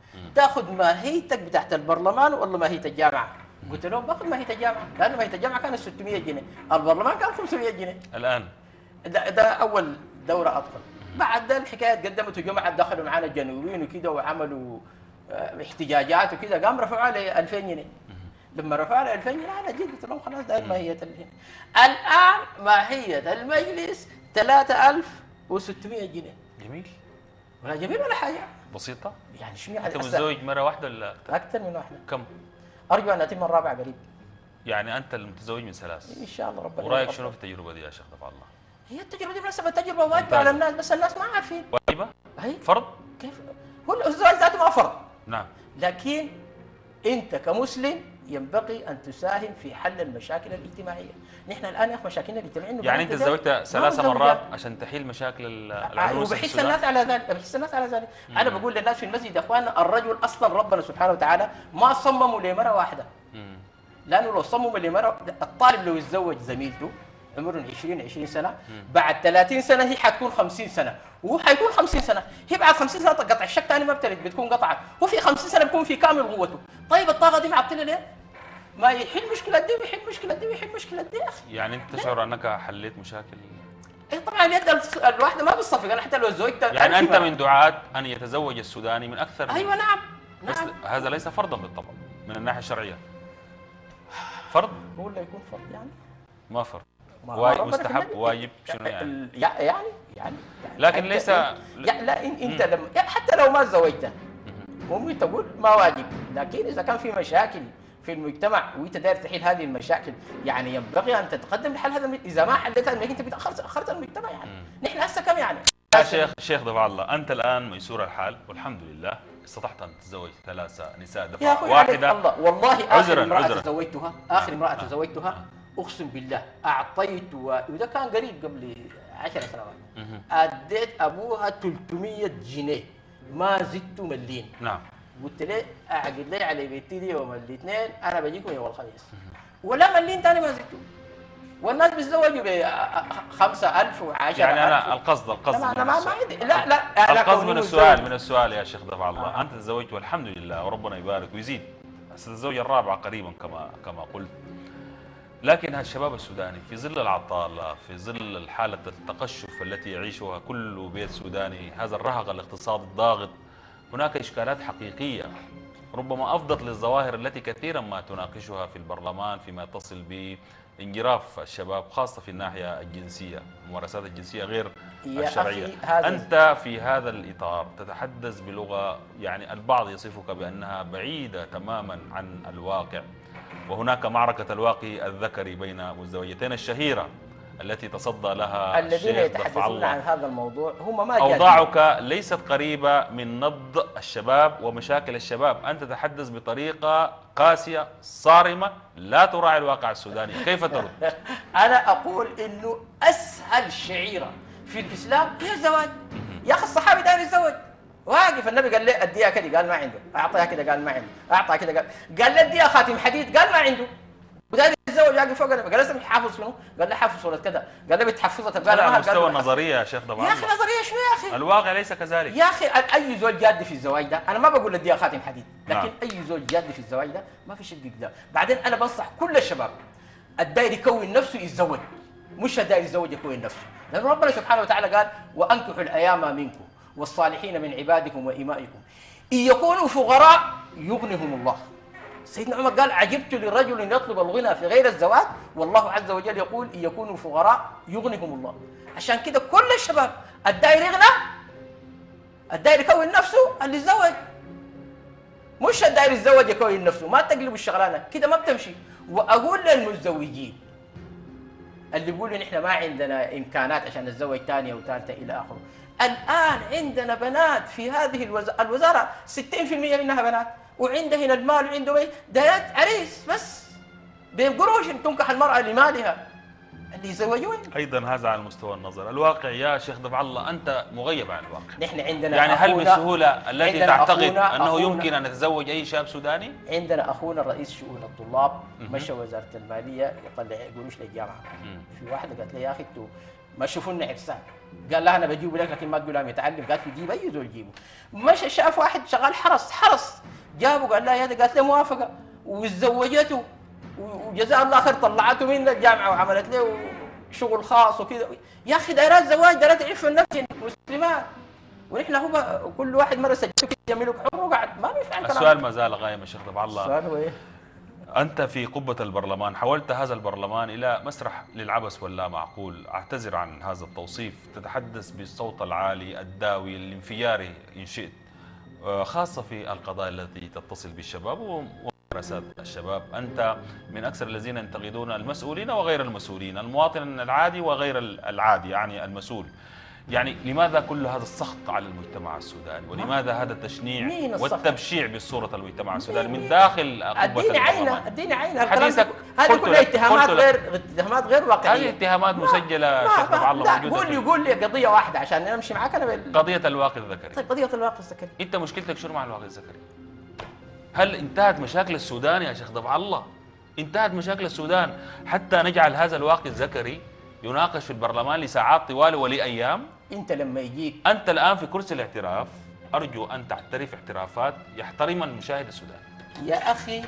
تاخذ ماهيتك بتاعت البرلمان ولا ماهية الجامعة؟ قلت لهم باخذ ماهية الجامعة، لأنه ماهية الجامعة كانت ستمائة جنيه، البرلمان كان خمسمائة جنيه. الآن ده, ده أول دورة أدخل. بعد ده الحكاية تقدمت وجماعة دخلوا معانا الجنوبيين وكده وعملوا احتجاجات وكده، قام رفعوا علي ألفين جنيه. لما رفعوا علي ألفين جنيه انا جيت قلت لهم خلاص ده ماهيه الهنا. الان ماهيه المجلس ثلاثة آلاف وستمائة جنيه. جميل. ولا جميل ولا حاجه. بسيطه؟ يعني شو يعني؟ انت متزوج مره واحده ولا اكثر؟ اكثر من واحده. كم؟ ارجو ان اتم الرابعه قريب. يعني انت المتزوج من ثلاث؟ ان شاء الله ربنا. ورايك شنو في التجربه دي يا شيخ دفع الله؟ هي التجربه دي مناسبه، تجربه واجبه على الناس بس الناس ما عارفين. واجبه؟ هي فرض؟ كيف؟ هو الزواج ذاته ما فرض. نعم. لكن انت كمسلم ينبغي ان تساهم في حل المشاكل الاجتماعيه. نحن الان يا اخي مشاكلنا الاجتماعيه يعني انت تزوجت ثلاث مرات عشان تحل مشاكل العروس. وبحس الناس على ذلك، بحس الناس على ذلك. مم. انا بقول للناس في المسجد يا اخواننا الرجل اصلا ربنا سبحانه وتعالى ما صممه لمراه واحده. مم. لانه لو صمم لمراه، الطالب لو يتزوج زميلته عمره عشرين عشرين سنه، مم. بعد ثلاثين سنه هي حتكون خمسين سنه وهو حيكون خمسين سنه، هي بعد خمسين سنه قطع الشك ثاني ما بتلد بتكون قطعت، وفي خمسين سنه بيكون في كامل قوته. طيب الطاقه دي معطله ليه؟ ما يحل مشكله دي ويحل مشكله دي ويحل مشكله دي يا اخي. يعني انت تشعر انك حليت مشاكل؟ اي طبعا اليد الواحده ما بتصفق، انا حتى لو تزوجت يعني انت من دعاة ان يتزوج السوداني من اكثر من ايوه نعم بس نعم. هذا ليس فرضا بالطبع من الناحيه الشرعيه. فرض؟ هو اللي يكون فرض يعني؟ ما فرض. واجب مستحب واجب شنو يعني؟ يعني يعني يعني لكن ليس يعني لا انت لما حتى لو ما تزوجته ممكن تقول ما واجب، لكن اذا كان في مشاكل في المجتمع وانت داير تحل هذه المشاكل يعني ينبغي ان تتقدم لحل هذا. اذا ما حليتها انت بتاخرت اخرت المجتمع يعني. نحن هسه كم يعني؟ يا شيخ شيخ دفع الله، انت الان ميسور الحال والحمد لله، استطعت ان تتزوج ثلاثه نساء دفعه واحده. الله والله اخر امراه عزرا. تزوجتها اخر امراه تزوجتها اقسم بالله اعطيت و... وده كان قريب قبل عشر سنوات، اديت ابوها ثلاثمائة جنيه ما زدت ملين. نعم. قلت له اعقد لي على بيتي دي يوم الاثنين، انا بجيكم يوم الخميس، ولا ملين ثاني ما زدته. والناس بيتزوجوا ب خمسة آلاف وعشرة آلاف. يعني انا القصد القصد لا ما ما عندي لا لا القصد من السؤال من السؤال يا شيخ دفع الله، آه. انت تزوجت والحمد لله وربنا يبارك ويزيد، ستتزوج الرابعه قريبا كما كما قلت. لكن الشباب السوداني في ظل العطاله، في ظل حاله التقشف التي يعيشها كل بيت سوداني، هذا الرهق الاقتصادي الضاغط، هناك اشكالات حقيقيه ربما افضت للظواهر التي كثيرا ما تناقشها في البرلمان فيما يتصل بانجراف الشباب خاصه في الناحيه الجنسيه، الممارسات الجنسيه غير الشرعيه. انت في هذا الاطار تتحدث بلغه يعني البعض يصفك بانها بعيده تماما عن الواقع، وهناك معركه الواقي الذكري بين مزدوجتين الشهيره التي تصدى لها الذين يتحدثون عن هذا الموضوع هم ما أوضاعك ليست قريبة من نبض الشباب ومشاكل الشباب، أنت تتحدث بطريقة قاسية صارمة لا تراعي الواقع السوداني، كيف ترد؟ أنا أقول إنه أسهل شعيرة في الإسلام هي الزواج. يا أخي الصحابي داير يتزوج واقف، النبي قال لي أديها كده قال ما عنده، أعطيها كده قال ما عنده، أعطاها كده قال قال لي أديها خاتم حديد قال ما عنده، وداير الزوج يقف فوق قال لازم حافظ شنو؟ قال له حافظ سوره كذا، قال له بتحفظها تبقى على لها مستوى النظريه يا شيخ طبعا. يا اخي نظريه شنو يا اخي؟ الواقع ليس كذلك يا اخي. اي زوج جاد في الزواج ده، انا ما بقول اديها خاتم حديد، لكن نعم. اي زوج جاد في الزواج ده ما في شقق ده. بعدين انا بنصح كل الشباب الداير يكون نفسه يتزوج، مش الداير يتزوج يكون نفسه، لان ربنا سبحانه وتعالى قال وانكحوا الايام منكم والصالحين من عبادكم وإمائكم إن يكونوا فقراء يغنهم الله. سيدنا عمر قال عجبت لرجل يطلب الغنى في غير الزواج والله عز وجل يقول إن يكونوا فقراء يغنهم الله. عشان كده كل الشباب الداير يغنى، الداير يكون نفسه اللي يتزوج، مش الداير يتزوج يكون نفسه. ما تقلبوا الشغلانه كده، ما بتمشي. واقول للمتزوجين اللي بيقولوا نحن ما عندنا امكانات عشان نتزوج ثانيه وثالثه الى اخره، الان عندنا بنات في هذه الوزاره، الوزاره ستين بالمئة منها بنات، وعنده هنا المال وعنده بيت، دايرات عريس بس بقروش تنكح المراه لمالها اللي يزوجون. ايضا هذا على مستوى النظر. الواقع يا شيخ ضبع الله انت مغيب عن الواقع. نحن عندنا يعني هل بالسهوله التي تعتقد أخونا انه أخونا يمكن ان يتزوج اي شاب سوداني؟ عندنا اخونا رئيس شؤون الطلاب مشى وزاره الماليه يطلع قروش للجامعه. في واحده قالت لي يا اخي انتوا ما تشوفوا لنا عرسان، قال لها انا بجيبه لك لكن ما تقول لهم يتعلم، قالت له جيب اي زول جيبه. مشى شاف واحد شغال حرس حرس جابه قال لها هذا، قالت له موافقه وتزوجته وجزاه الله خير طلعته من الجامعه وعملت له شغل خاص وكذا. يا اخي دايرات زواج دايرات عفه النفس مسلمات، ونحن هو كل واحد مره سجلته يملك حر وقعد ما بيفعل كلام. السؤال ما زال غايم يا شيخ ضبع الله. السؤال هو ايه؟ أنت في قبة البرلمان حولت هذا البرلمان إلى مسرح للعبث واللا معقول. أعتذر عن هذا التوصيف. تتحدث بالصوت العالي الداوي الانفجاري إن شئت، خاصة في القضايا التي تتصل بالشباب وممارسات الشباب. أنت من أكثر الذين ينتقدون المسؤولين وغير المسؤولين، المواطن العادي وغير العادي يعني المسؤول. يعني لماذا كل هذا السخط على المجتمع السوداني؟ ولماذا هذا التشنيع والتبشيع بصورة المجتمع السوداني من داخل قبة اديني عينه اديني عينه حديثك هذه كلها اتهامات غير اتهامات غير واقعيه. هذه اتهامات مسجله شيخ ضبع الله موجوده. قول لي قول لي قضيه واحده عشان نمشي معاك انا بال... قضيه الواقي الذكري. طيب قضيه الواقي الذكري انت مشكلتك شنو مع الواقي الذكري؟ هل انتهت مشاكل السودان يا شيخ ضبع الله؟ انتهت مشاكل السودان حتى نجعل هذا الواقي الذكري يناقش في البرلمان لساعات طوال ولايام؟ انت لما يجيك انت الان في كرسي الاعتراف، ارجو ان تعترف اعترافات يحترمها المشاهد السوداني. يا اخي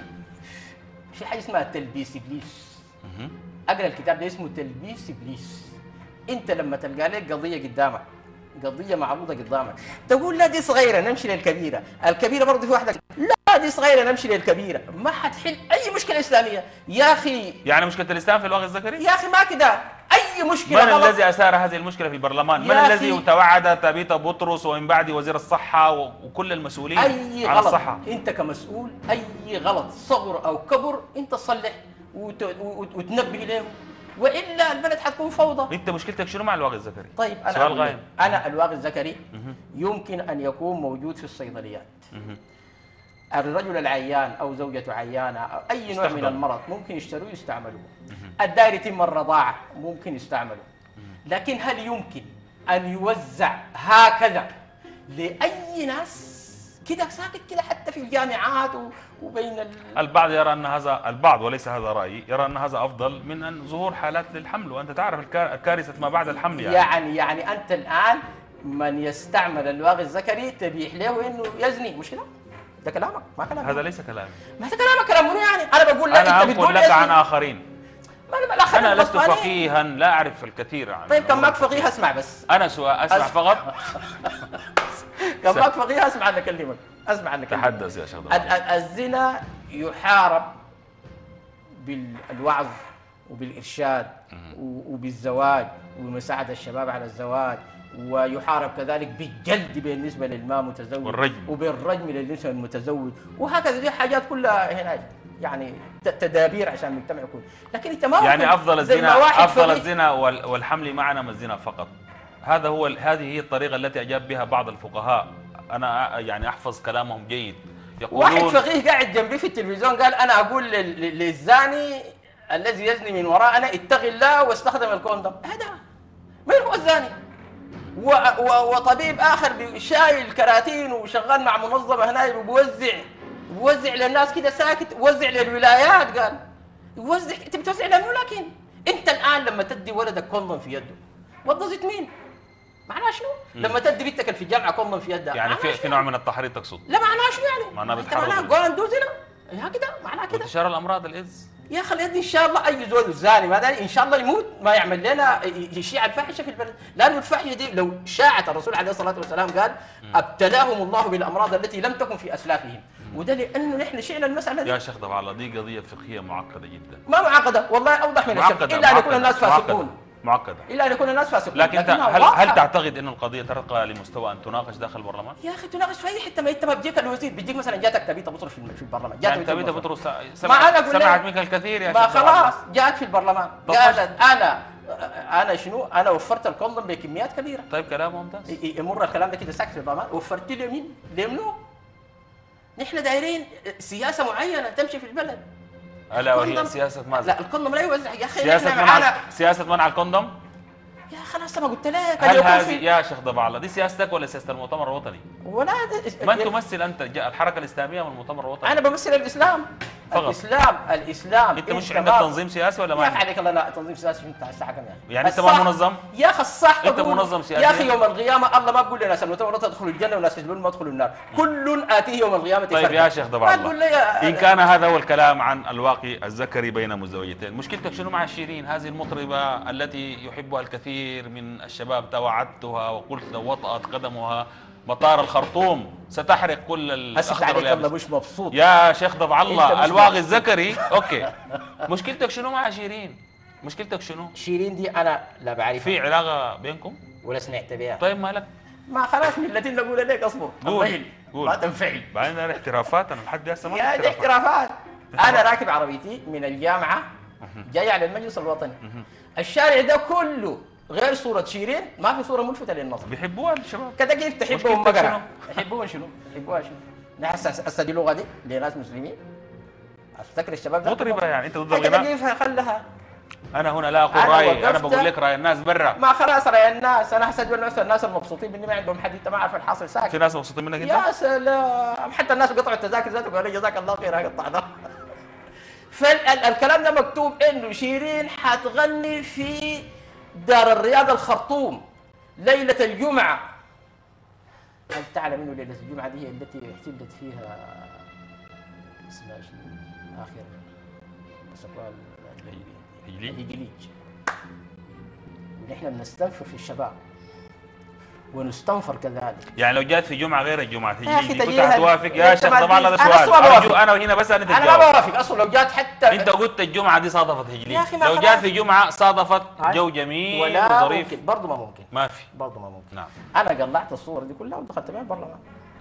في حاجه اسمها تلبيس ابليس. اقرا الكتاب ده اسمه تلبيس ابليس. انت لما تلقى لك قضيه قدامك، قضيه معروضه قدامك، تقول لا دي صغيره نمشي للكبيره، الكبيره برضه في واحده لا دي صغيره نمشي للكبيره، ما حتحل اي مشكله اسلاميه يا اخي. يعني مشكله الاسلام في الواقع الذكري؟ يا اخي ما كده اي مشكله. من غلط الذي اثار هذه المشكله في البرلمان؟ من الذي توعد تبيت بطرس ومن بعد وزير الصحه وكل المسؤولين أي عن غلط. الصحه؟ انت كمسؤول اي غلط صغر او كبر انت تصلح وت... وتنبه له، والا البلد حتكون فوضى. انت مشكلتك شنو مع الواقي الذكري؟ طيب انا سؤال غايم. انا الواقي الذكري يمكن ان يكون موجود في الصيدليات. الرجل العيان او زوجته عيانه او اي نوع من المرض ممكن يشتروه ويستعملوه. الداير يتم الرضاعه ممكن يستعملوا، لكن هل يمكن ان يوزع هكذا لاي ناس كده ساكت كده حتى في الجامعات وبين ال... البعض يرى ان هذا البعض وليس هذا رايي، يرى ان هذا افضل من ان ظهور حالات للحمل، وانت تعرف الكارثه ما بعد الحمل يعني. يعني يعني انت الان من يستعمل الواقي الذكري تبيح له انه يزني، مش كده؟ ده كلامك ما كلامك. هذا ليس كلامي. ما هذا كلامك كلام منو يعني؟ انا بقول لك انا انت بتقول لك عن اخرين. أنا لست فقيها لا أعرف الكثير عن. طيب كم ماك فقيه اسمع بس. أنا سؤال أسمع أس... فقط. كم ماك فقيه اسمع أنا أكلمك، أسمع أنا أكلمك. تحدث يا شيخ. الزنا يحارب بالوعظ وبالإرشاد وبالزواج ومساعدة الشباب على الزواج، ويحارب كذلك بالجلد بالنسبة للما متزوج والرجم وبالرجم بالنسبة للمتزوج، وهكذا دي حاجات كلها هنا يعني تدابير عشان المجتمع يكون. لكن انت ما يعني افضل الزنا افضل الزنا والحمل معنا من الزنا فقط. هذا هو هذه هي الطريقه التي اجاب بها بعض الفقهاء. انا يعني احفظ كلامهم جيد. يقولون واحد فقيه قاعد جنبي في التلفزيون قال انا اقول للزاني الذي يزني من وراءنا اتق الله واستخدم الكوندوم. هذا من هو الزاني؟ وطبيب اخر شايل كراتين وشغال مع منظمه هنا وبوزع بوزع للناس كده ساكت، وزع للولايات قال. يوزع، انت بتوزع لانه، لكن انت الان لما تدي ولدك كوندوم في يده وظفت مين؟ معناها شنو؟ لما تدي بنتك في الجامعه كوندوم في يدها يعني في في نوع من التحريض تقصد؟ لا معناها شنو يعني؟ معناها انت معناها بتحرض جوان دوزنا يا كده معناها كده. وانتشار الامراض الايدز يا اخي اليد ان شاء الله اي زول زاني ما داري ان شاء الله يموت ما يعمل لنا يشيع الفاحشه في البلد، لانه الفاحشه دي لو شاعت الرسول عليه الصلاه والسلام قال ابتلاهم الله بالامراض التي لم تكن في اسلافهم، وده لانه نحن شعنا المساله دي. يا شيخ طبعا الله دي قضيه فقهيه معقده جدا. ما معقده والله اوضح من الشمس، الا ان يكون الناس فاسقون. معقده الا ان يكون الناس فاسقون. لكن انت هل, هل تعتقد ان القضيه ترقى لمستوى ان تناقش داخل البرلمان؟ يا اخي تناقش في اي حته، ما انت ما بيجيك الوزير بيجيك مثلا جاتك تبيته بطرس في البرلمان، جاتك يعني تبيته بطرس سمعت, سمعت منك الكثير يا شيخ. ما خلاص جات في البرلمان قالت انا انا شنو انا وفرت الكوندوم بكميات كبيره. طيب كلام ممتاز. يمر الكلام ده كده ساكت في البرلمان، وفرت له مين؟ لمنو؟ نحن دايرين سياسه معينه تمشي في البلد. الا وهي سياسه ماذا؟ لا الكوندوم لا يوزع يا اخي. سياسه منع سياسه منع الكوندوم؟ يا خلاص ما قلت لك. هل هذه يا شيخ ضبع الله دي سياستك ولا سياسه المؤتمر الوطني؟ ولا من تمثل انت الحركه الاسلاميه من المؤتمر الوطني؟ انا بمثل الاسلام فقط. الاسلام الاسلام انت مش عندك تنظيم سياسي ولا ما؟ يا اخي عليك الله لا تنظيم سياسي انت الساعه كم يعني؟ يعني انت ما منظم؟ يا اخي الصح انت منظم سياسي يا اخي يوم القيامه الله ما بقول لناس المؤتمر الوطني تدخلوا الجنه وناس يجبلون ما يدخلوا النار، كل اتيه يوم القيامه. طيب يا شيخ ضبع الله ان كان هذا هو الكلام عن الواقي الذكري بين مزدوجتين، مشكلتك شنو مع شيرين هذه المطربه التي يحبها الكثير من الشباب؟ توعدتها وقلت لو وطأت قدمها مطار الخرطوم ستحرق كل الاخضر عليك الله مش مبسوط يا شيخ ضبع الله. الواقي الذكري اوكي. مشكلتك شنو مع شيرين؟ مشكلتك شنو؟ شيرين دي انا لا بعرف في علاقه بينكم ولا سمعت بها. طيب مالك؟ ما خلاص من الذين نقول لك اصبر قول قول ما تنفعل. بعدين احترافات انا لحد هسه ما يا دي احترافات. انا راكب عربيتي من الجامعه جاي على المجلس الوطني، الشارع ده كله غير صورة شيرين ما في صورة ملفتة للنظر. بيحبوها الشباب كده كيف تحبهم بقرة؟ يحبوها شنو؟ يحبوها شنو؟ نحس هسه دي لغة دي لناس مسلمين. افتكر الشباب ده مطربة يعني انت ضد الغناء؟ كده كيف خلها؟ انا هنا لا اقول رايي، انا بقول لك راي الناس برا. ما خلاص راي الناس، انا حسيت بالناس الناس المبسوطين مني ما عندهم حد، انت ما عارف الحاصل ساكت. في ناس مبسوطين منك انت؟ يا سلام حتى الناس قطعوا التذاكر ذاته قالوا جزاك الله خير قطعناها. فالكلام ده مكتوب انه شيرين حتغني في دار الرياض الخرطوم ليلة الجمعة. هل تعلم انه ليلة الجمعة دي هي التي احتلت فيها اسمها شنو؟ اخر استقلال الهجليج. ونحن بنستنفر في الشباب ونستنفر كذلك. يعني لو جات في جمعه غير الجمعه هجليج كنت تجيها حتوافق يا شيخ؟ طبعا هذا سؤال ارجو انا هنا بس انا انا ما بوافق اصلا لو جات حتى انت قلت الجمعه دي صادفت هجليج، لو جات في جمعه صادفت جو جميل وظريف برضه ما ممكن. ما في برضه ما ممكن. نعم. انا قلعت الصور دي كلها ودخلت بها البرلمان.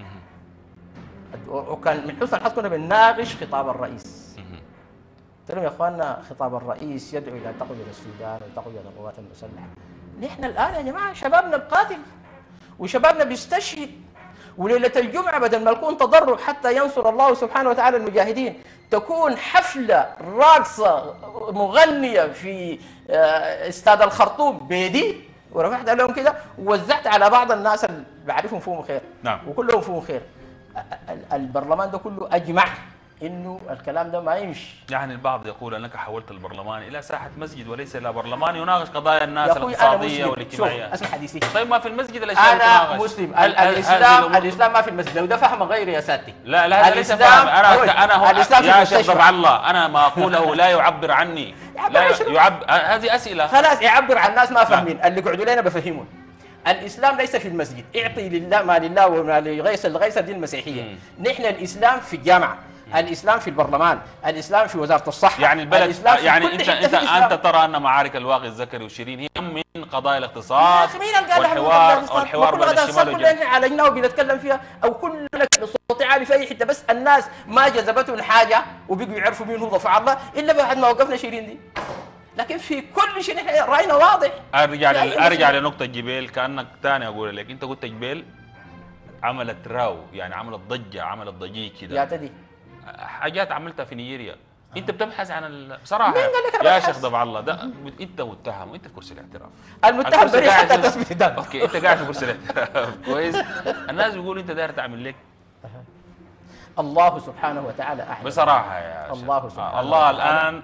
وكان من حسن الحظ كنا بنناقش خطاب الرئيس. قلت لهم يا اخواننا خطاب الرئيس يدعو الى تقويه السودان وتقويه القوات المسلحه. نحن الان يا جماعه شبابنا بقاتل وشبابنا بيستشهد، وليله الجمعه بدل ما نكون تضرع حتى ينصر الله سبحانه وتعالى المجاهدين تكون حفله راقصه مغنيه في استاد الخرطوم بيدي، ورفعت لهم كده ووزعت على بعض الناس اللي بعرفهم فيهم خير. نعم. وكلهم فيهم خير. البرلمان ده كله اجمع انه الكلام ده ما يمشي. يعني البعض يقول انك حولت البرلمان الى ساحه مسجد وليس الى برلمان يناقش قضايا الناس الاقتصاديه والاجتماعيه. اسمع حديثي. طيب ما في المسجد الاشياء انا تناقش. مسلم. الاسلام الاسلام ما في المسجد، لو ده فهم غيري يا ساتي. لا لا هذا ليس فهم. انا انا هو يا شيخ ضبع الله انا ما اقوله لا يعبر عني. لا يعبر. هذه اسئله خلاص يعبر عن الناس ما فاهمين. اللي قعدوا لنا بفهمون. الاسلام ليس في المسجد، اعطي لله ما لله وما لغيث الغيث دين المسيحيه. نحن الاسلام في الجامعه، الاسلام في البرلمان، الاسلام في وزاره الصحه. يعني البلد يعني انت انت انت ترى ان معارك الواقي الذكري والشيرين هي من قضايا الاقتصاد والحوار والحوار بين الشمال والجنوب. كلنا عالجناه وبنتكلم فيها او كلنا صوت عالي في اي حته، بس الناس ما جذبتهم الحاجه وبقوا يعرفوا مين هو ضفع الله الا بعد ما وقفنا شيرين دي. لكن في كل شيء نحن راينا واضح. ارجع ارجع لنقطه جبيل كانك ثاني اقول لك انت قلت جبيل عملت راو يعني عملت ضجه عملت ضجيج كده. يا تدي حاجات عملتها في نيجيريا. آه. انت بتبحث عن ال... بصراحه مين قال لك يا شيخ ضبع الله ده انت متهم وانت في كرسي الاعتراف. المتهم بريء حتى تثبت ده. اوكي انت قاعد في كرسي الاعتراف كويس. الناس بيقولوا انت داير تعمل لك الله سبحانه وتعالى اعلم. بصراحه يا الله سبحانه الله الان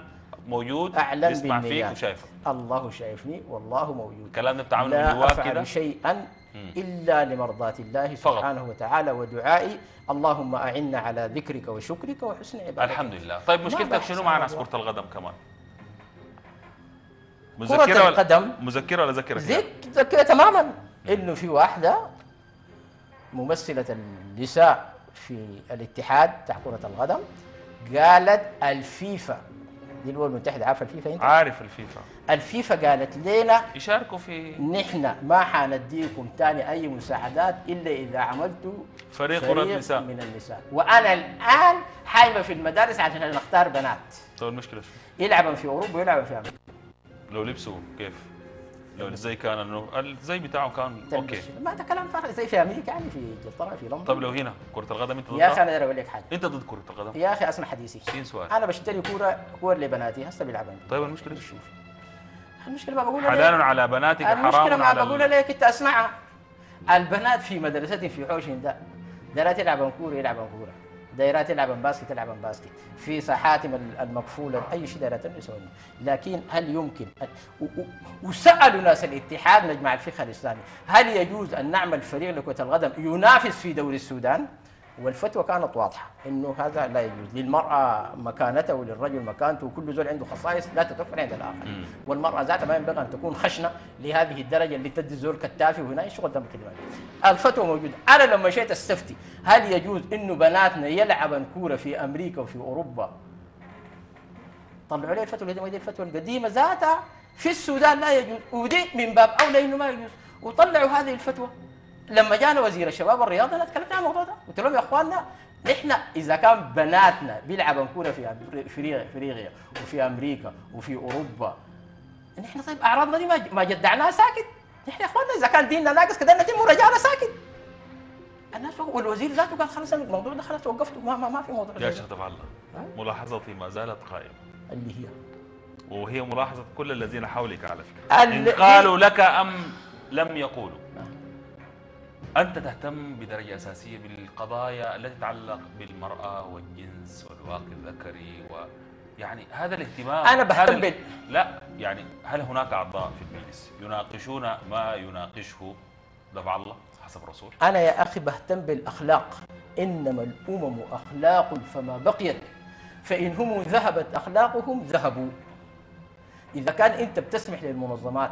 موجود أعلم يسمع فيك بالنيات. وشايفك. الله شايفني والله موجود. الكلام ده بتعمله من لا جواك أفعل كده؟ شيئا إلا لمرضاة الله فقط. سبحانه وتعالى ودعائي اللهم أعنا على ذكرك وشكرك وحسن عبادتك. الحمد لله. طيب مشكلتك بحث شنو عن مع ناس الله. كرة القدم كمان؟ كرة مذكرة ولا القدم مذكرة ولا ذكرك؟ زي كده تماما انه في واحده ممثله النساء في الاتحاد بتاع كره القدم قالت الفيفا دي الامم المتحده، عارفه الفيفا انت؟ عارف الفيفا. الفيفا قالت لنا يشاركوا في نحن ما حنديكم تاني اي مساعدات الا اذا عملتوا فريق كرة نساء من النساء، وانا الان حايمه في المدارس عشان نختار بنات طيب المشكلة شو؟ يلعبوا في اوروبا ويلعبوا في امريكا. لو لبسوا كيف؟ لو الزي كان انه الزي بتاعه كان اوكي. ما ده كلام فارغ زي في امريكا يعني في انجلترا في لندن. طيب لو هنا كرة القدم انت يا اخي ضدها؟ انا اقول لك حاجه، انت ضد كرة القدم؟ يا اخي اسمع حديثي. شين سؤال. انا بشتري كوره كور لبناتي هسه بيلعبوا. طيب المشكلة شو؟ شوف المشكله ما بقولها حلال على بناتك المشكله حرام ما على بقولها لك انت اسمعها. البنات في مدرستهم في حوشهم ده دارات يلعبوا كوره يلعبوا كوره، دايرات يلعبوا باسكت يلعبوا باسكت، في ساحاتهم المقفوله اي شيء دايرات يسوون. لكن هل يمكن و- و- وسالوا ناس الاتحاد مجمع الفقه الاسلامي هل يجوز ان نعمل فريق لكره القدم ينافس في دوري السودان؟ والفتوى كانت واضحه انه هذا لا يجوز، للمراه مكانته وللرجل مكانته وكل زول عنده خصائص لا تتوفر عند الاخر، والمراه ذاتها ما ينبغي ان تكون خشنه لهذه الدرجه اللي تدي زول كتافي وهنا الشغل ده كده. الفتوى موجوده، انا لما مشيت استفتي هل يجوز انه بناتنا يلعبن كوره في امريكا وفي اوروبا؟ طلعوا لي الفتوى القديمه، دي الفتوى القديمه ذاتها في السودان لا يجوز، ودي من باب اولى انه ما يجوز، وطلعوا هذه الفتوى. لما جانا وزير الشباب والرياضه انا تكلمت عن الموضوع ده، قلت لهم يا اخواننا نحن اذا كان بناتنا بيلعبوا كوره في افريقيا وفي امريكا وفي اوروبا، نحن طيب اعراضنا دي ما ما جدعناها ساكت، نحن يا اخواننا اذا كان ديننا ناقص كده نتم رجعنا ساكت. الناس والوزير ذاته قال خلاص الموضوع ده خلاص وقفته ما ما, ما في موضوع. يا شيخ تبع الله ملاحظتي ما زالت قائمة اللي هي وهي ملاحظة كل الذين حولك على فكرة ال- إن قالوا لك أم لم يقولوا. أنت تهتم بدرجة أساسية بالقضايا التي تتعلق بالمرأة والجنس والواقع الذكري و يعني هذا الاهتمام. أنا بهتم هذا بال- لا يعني هل هناك أعضاء في المجلس يناقشون ما يناقشه دفع الله حسب الرسول؟ انا يا اخي بهتم بالاخلاق، انما الامم اخلاق فما بقيت، فان هم ذهبت اخلاقهم ذهبوا. اذا كان انت بتسمح للمنظمات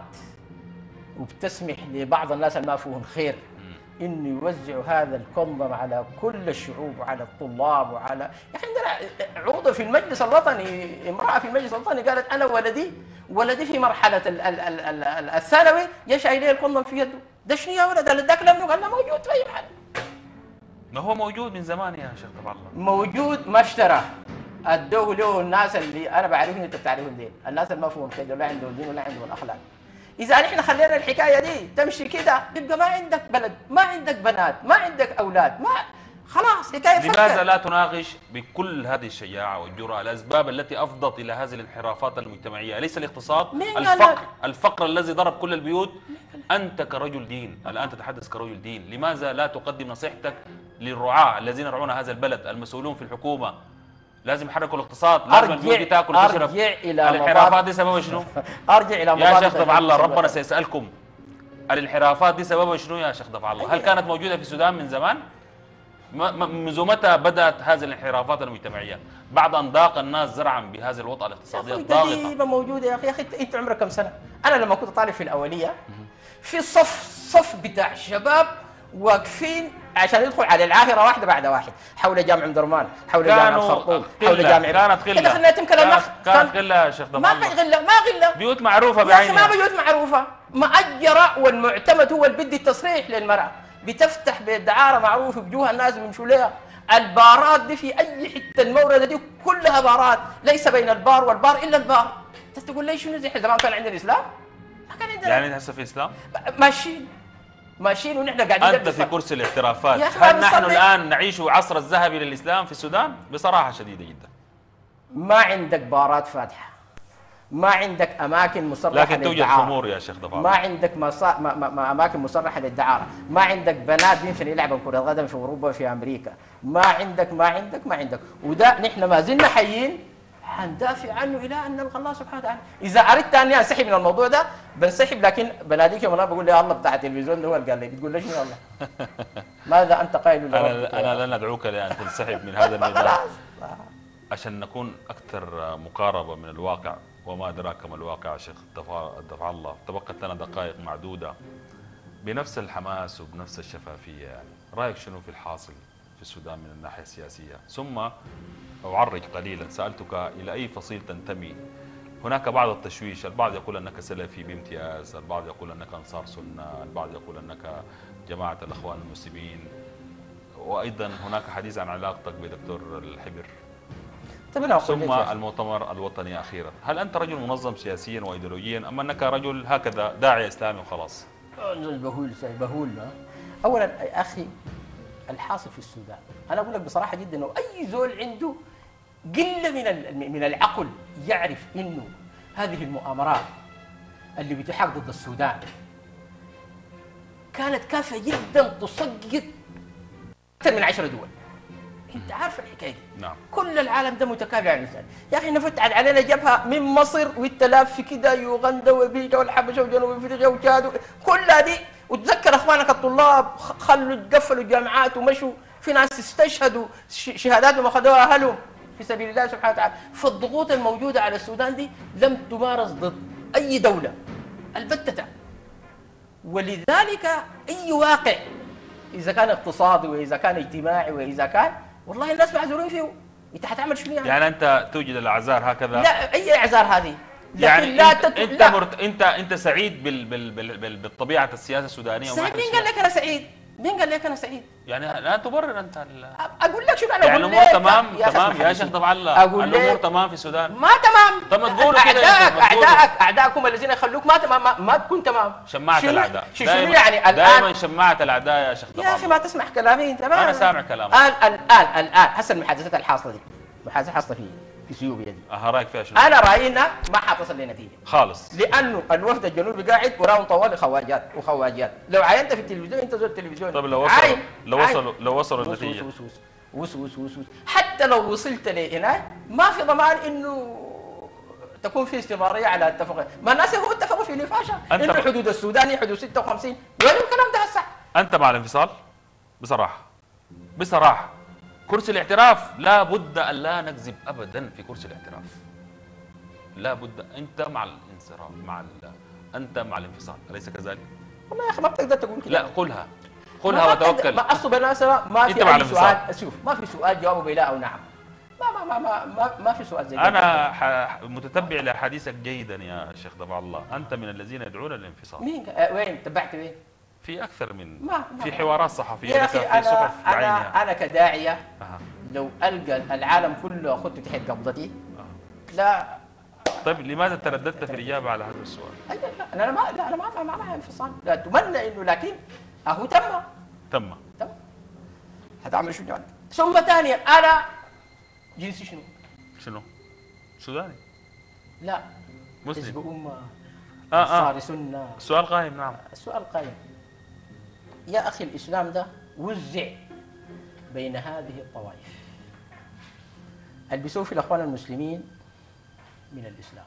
وبتسمح لبعض الناس اللي ما فيهم خير انه يوزعوا هذا الكوندوم على كل الشعوب وعلى الطلاب وعلى يا اخي عندنا عضو في المجلس الوطني، امراه في المجلس الوطني قالت انا ولدي ولدي في مرحله ال ال ال ال ال الثانوي يشعل لي الكوندوم في يده، ده شنو يا ولد؟ اداك لم قال له موجود في اي محل. ما هو موجود من زمان يا شيخ تبع الله. موجود ما اشترى، ادوه له الناس اللي انا بعرفهم انت بتعرفهم ديل، الناس اللي ما فيهم خير ولا عندهم دين ولا عندهم الاخلاق. اذا نحن خلينا الحكايه دي تمشي كده يبقى ما عندك بلد، ما عندك بنات، ما عندك اولاد، ما خلاص حكايه فكر. لماذا لا تناقش بكل هذه الشجاعة والجرأة الأسباب التي أفضت إلى هذه الانحرافات المجتمعية؟ أليس الاقتصاد؟ مين قال الفقر، لك؟ الفقر الذي ضرب كل البيوت. أنت كرجل دين، الآن تتحدث كرجل دين، لماذا لا تقدم نصيحتك للرعاة الذين يرعون هذا البلد، المسؤولون في الحكومة؟ لازم يحركوا الاقتصاد، لازم البيوت تاكل وتشرب. ارجع الى الانحرافات دي سببها شنو؟ ارجع الى يا شيخ دفع الله ربنا سيسألكم. الانحرافات دي سببها شنو يا شيخ دفع الله؟ هل كانت موجودة في السودان من زمان؟ منذ متى بدأت هذه الانحرافات المجتمعية؟ بعد أن ضاق الناس زرعا بهذه الوضع الاقتصادية الضاغطة. دي موجودة يا أخي، يا أخي أنت عمرك كم سنة؟ أنا لما كنت طالب في الأولية في صف صف بتاع شباب واقفين عشان يدخل على العاهرة واحدة بعد واحد حول جامع درمان، حول جامع الخرطوم، حول جامع كانت قلة خلينا نتم كلامنا. كانت قلة يا شيخ ما في غلة، ما غلة، بيوت معروفة يا أخي بعينها. ما بيوت معروفة، مأجرة والمعتمد هو اللي بدي التصريح للمرأة، بتفتح بدعارة معروفة بجوها الناس بيمشوا لها. البارات دي في أي حتة الموردة دي كلها بارات، ليس بين البار والبار إلا البار. أنت تقول لي شنو زي زمان كان عندنا الإسلام؟ ما كان عندنا. يعني هسه في إسلام؟ ماشيين ماشيين ونحن قاعدين. أنت في كرسي الاعترافات، يا أخي هل نحن بنصلي. الآن نعيش عصر الذهبي للإسلام في السودان؟ بصراحة شديدة جدا. ما عندك بارات فاتحة، ما عندك أماكن مصرحة لكن توجد للدعارة. خمور يا شيخ ضفاف. ما عندك مصا... ما... ما... ما أماكن مصرحة للدعارة، ما عندك بنات بيمشوا يلعبوا كرة قدم في أوروبا وفي أمريكا، ما عندك ما عندك ما عندك، وده نحن ما زلنا حيين حندافع عنه الى ان نلقى الله سبحانه وتعالى. اذا اردت اني انسحب من الموضوع ده بنسحب، لكن بناديك يوم انا بقول لي الله بتاع التلفزيون ده هو اللي قال لي، بتقول لي شنو الله؟ ماذا انت قائل له؟ انا انا لن ادعوك لان تنسحب من هذا الميدان عشان نكون اكثر مقاربه من الواقع. وما ادراك ما الواقع يا شيخ دفع الله. تبقت لنا دقائق معدوده. بنفس الحماس وبنفس الشفافيه، يعني رايك شنو في الحاصل في السودان من الناحيه السياسيه؟ ثم اعرج قليلا، سالتك الى اي فصيل تنتمي؟ هناك بعض التشويش، البعض يقول انك سلفي بامتياز، البعض يقول انك انصار سنه، البعض يقول انك جماعه الاخوان المسلمين، وايضا هناك حديث عن علاقتك بدكتور الحبر. ثم المؤتمر الوطني اخيرا. هل انت رجل منظم سياسيا وايديولوجيا ام انك رجل هكذا داعي اسلامي وخلاص؟ بهول بهول. اولا اخي الحاصل في السودان، انا اقول لك بصراحه جدا انه اي زول عنده قله من من العقل يعرف انه هذه المؤامرات اللي بتحاك ضد السودان كانت كافيه جدا تسقط اكثر من عشر دول. انت عارف الحكايه دي. نعم. كل العالم ده متكافئ على الانسان. يا اخي نفتح علينا جبهه من مصر والتلاف في كده، يوغندا وبيتا والحبشه وجنوب افريقيا وتشاد كل هذه. وتذكر اخوانك الطلاب خلوا قفلوا الجامعات ومشوا، في ناس استشهدوا شهاداتهم اخذوها اهلهم في سبيل الله سبحانه وتعالى. فالضغوط الموجوده على السودان دي لم تمارس ضد اي دوله البتة. ولذلك اي واقع اذا كان اقتصادي واذا كان اجتماعي واذا كان، والله الناس معذورين فيه. انت حتعمل شنو يعني؟ يعني انت توجد الاعذار هكذا؟ لا، اي اعذار هذه؟ يعني لا انت تت... انت, مرت... انت انت سعيد بال... بال... بال... بال... بالطبيعه السياسه السودانيه؟ سعيد؟ مين قال لك انا سعيد؟ مين قال لك انا سعيد؟ يعني لا تبرر انت ال... اقول لك شو انا يعني الامور تمام يا تمام يا شيخ طبعا الله، الامور تمام في السودان؟ ما تمام. طب ما تقولوا كده. اعدائك اعدائك اعدائكم الذين يخلوك ما تمام، ما, ما تكون تمام. شماعه الاعداء شنو يعني الان؟ دائما شماعه الاعداء يا شيخ طبعا. يا اخي ما تسمع كلامي انت. انا سامع كلامك. الان الان الان هسه المحادثات الحاصله دي، المحادثات الحاصله في في سيوبيا دي، اه رايك فيها شنو؟ انا رايي انها ما حتصل لنتيجه خالص، لانه الوفد الجنوبي قاعد وراهم طوال خواجات وخواجات. لو عينت في التلفزيون انت زول التلفزيون. طب لو وصلوا لو وصلوا لو وصلوا النتيجه وس وس وس وس وس وس حتى لو وصلت لهناك ما في ضمان انه تكون في استمراريه على الاتفاق. ما الناس هو اتفقوا في نفاشه انه حدود السوداني حدود ستة وخمسين. وين الكلام ده هسه؟ انت مع الانفصال؟ بصراحه بصراحه كرسي الاعتراف لا بد ان لا نكذب ابدا في كرسي الاعتراف. لا بد. انت مع الانصراف، مع ال... انت مع الانفصال، اليس كذلك؟ والله يا اخي ما بتقدر تقول كده. لا قلها قلها وتوكل. ما اصل بالمناسبه ما في اي سؤال. شوف ما في سؤال جوابه بلا او نعم. ما ما ما ما ما, ما في سؤال زي انا ح... متتبع لاحاديثك جيدا يا شيخ ضبع الله. انت من الذين يدعون للانفصال. مين؟ أه وين تبعت وين؟ في اكثر من ما ما في حوارات صحفيه يا أخي في أنا صحف أنا بعينها. أنا كداعية أه. لو ألقى العالم كله أخذته تحت قبضتي أه. لا. طيب لماذا ترددت في الإجابة على هذا السؤال؟ لا أنا ما لا أنا ما ما معي انفصال، لا أتمنى إنه لكن أهو تم تم تم هتعمل شو يعني؟ ثم ثانيا أنا جنسي شنو؟ شنو؟ سوداني؟ لا مسلم. حزب أمة آه آه. صار سنة. السؤال قائم. نعم السؤال قائم. يا أخي الإسلام ده وزع بين هذه الطوائف. اللي بيسوي في الأخوان المسلمين من الإسلام،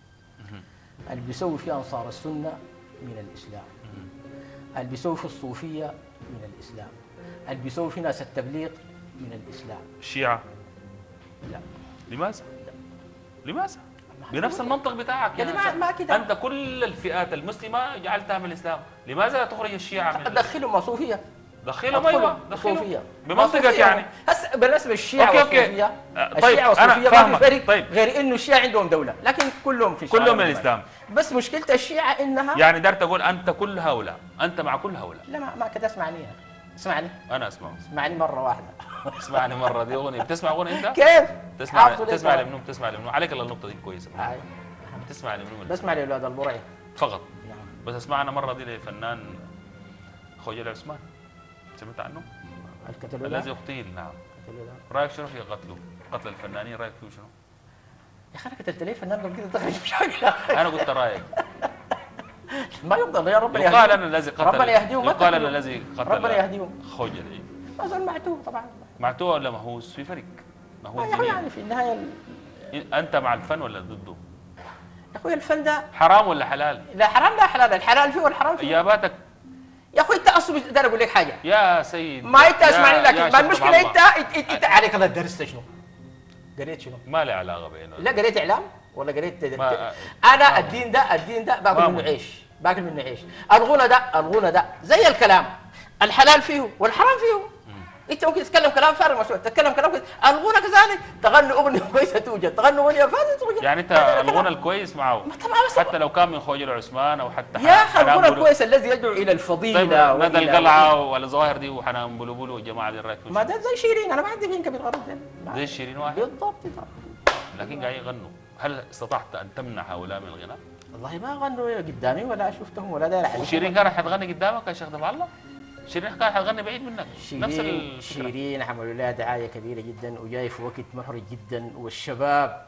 اللي بيسوي في أنصار السنة من الإسلام، اللي بيسوي في الصوفية من الإسلام، اللي بيسوي في ناس التبليغ من الإسلام. الشيعة؟ لا. لماذا؟ لا. لماذا؟ بنفس المنطق بتاعك يعني ما, ما كده. أنت كل الفئات المسلمة جعلتها من الإسلام، لماذا لا تخرج الشيعة من دخلهم مع صوفية. دخلهم ايوه دخلهم بمنطقك يعني. هسه بالنسبه للشيعة أوكي والصوفية أوكي. الشيعة طيب والصوفية ما في فرق طيب. غير انه الشيعة عندهم دولة، لكن كلهم في كلهم من الإسلام. بس مشكلة الشيعة انها يعني دار تقول أنت كل هؤلاء، أنت مع كل هؤلاء. لا ما, ما كده اسمعني اسمعني أنا أسمع. اسمعني مرة واحدة. اسمعني مرة. دي أغنية بتسمع أغنية أنت؟ كيف؟ تسمع تسمع لمنوم تسمع لمنوم عليك الله النقطة دي كويسة. بتسمع لمنوم؟ بسمع لأولاد البرعي فقط. نعم. بس اسمعنا مرة دي لفنان خوجل عثمان، سمعت عنه؟ الكتالولا الذي اغتيل. نعم. كتالولا. رايك شنو في قتله؟ قتل الفنانين رايك فيه شنو؟ يا اخي انا قتلت ليه فنان قبل كده تخرج مش حاجه. انا قلت رايك. ما يفضل يا ربنا يهديهم. يقال انا الذي قتل ربنا يهديهم. يقال انا الذي قتل ربنا يهديهم. خوجل. ما زال معتوه طبعا. معتوه ولا مهووس؟ في فرق. مهووس يعني في النهايه انت مع الفن ولا ضده؟ يا اخوي الفن ده حرام ولا حلال؟ لا حرام لا حلال، الحلال فيه والحرام فيه. اجاباتك يا اخوي انت اصلا بدي اقول لك حاجه يا سيد. ما انت اسمعني، لكن ما شيخ المشكله الله. انت انت, انت عليك الله درست شنو؟ قريت شنو؟ ما له علاقه بينه. لا قريت اعلام ولا قريت ما- انا ما- الدين ده الدين ده باكل ما- منه عيش، باكل منه عيش. الغنى ده الغنى ده زي الكلام، الحلال فيه والحرام فيه. انت ممكن تتكلم كلام فارغ مسؤول، تتكلم كلام كويس. الغنى كذلك، تغني اغنيه كويسه توجد، تغني اغنيه فاسده توجد. يعني انت الغنى الكويس معه ما طبعا بس حتى لو كان من خوجل عثمان او حتى يا اخي حنان الغنى بلو- الكويس الذي يدعو الى الفضيله طيب ندى وإلى- القلعه والظواهر دي وحنان بلبل والجماعه دي رايك ما فيهم؟ ده زي شيرين، انا ما عندي فين كبير غرض ده. زي شيرين واحد بالضبط بالضبط. لكن قاعدين يغنوا. هل استطعت ان تمنع هؤلاء من الغناء؟ والله ما غنوا قدامي ولا شفتهم ولا داير عليهم. وشيرين كانت حتغني قدامك يا شيخ دفع الله؟ شيرين كانت حتغني بعيد منك نفس شيرين الفكره. شيرين عملوا لها دعايه كبيره جدا وجاي في وقت محرج جدا، والشباب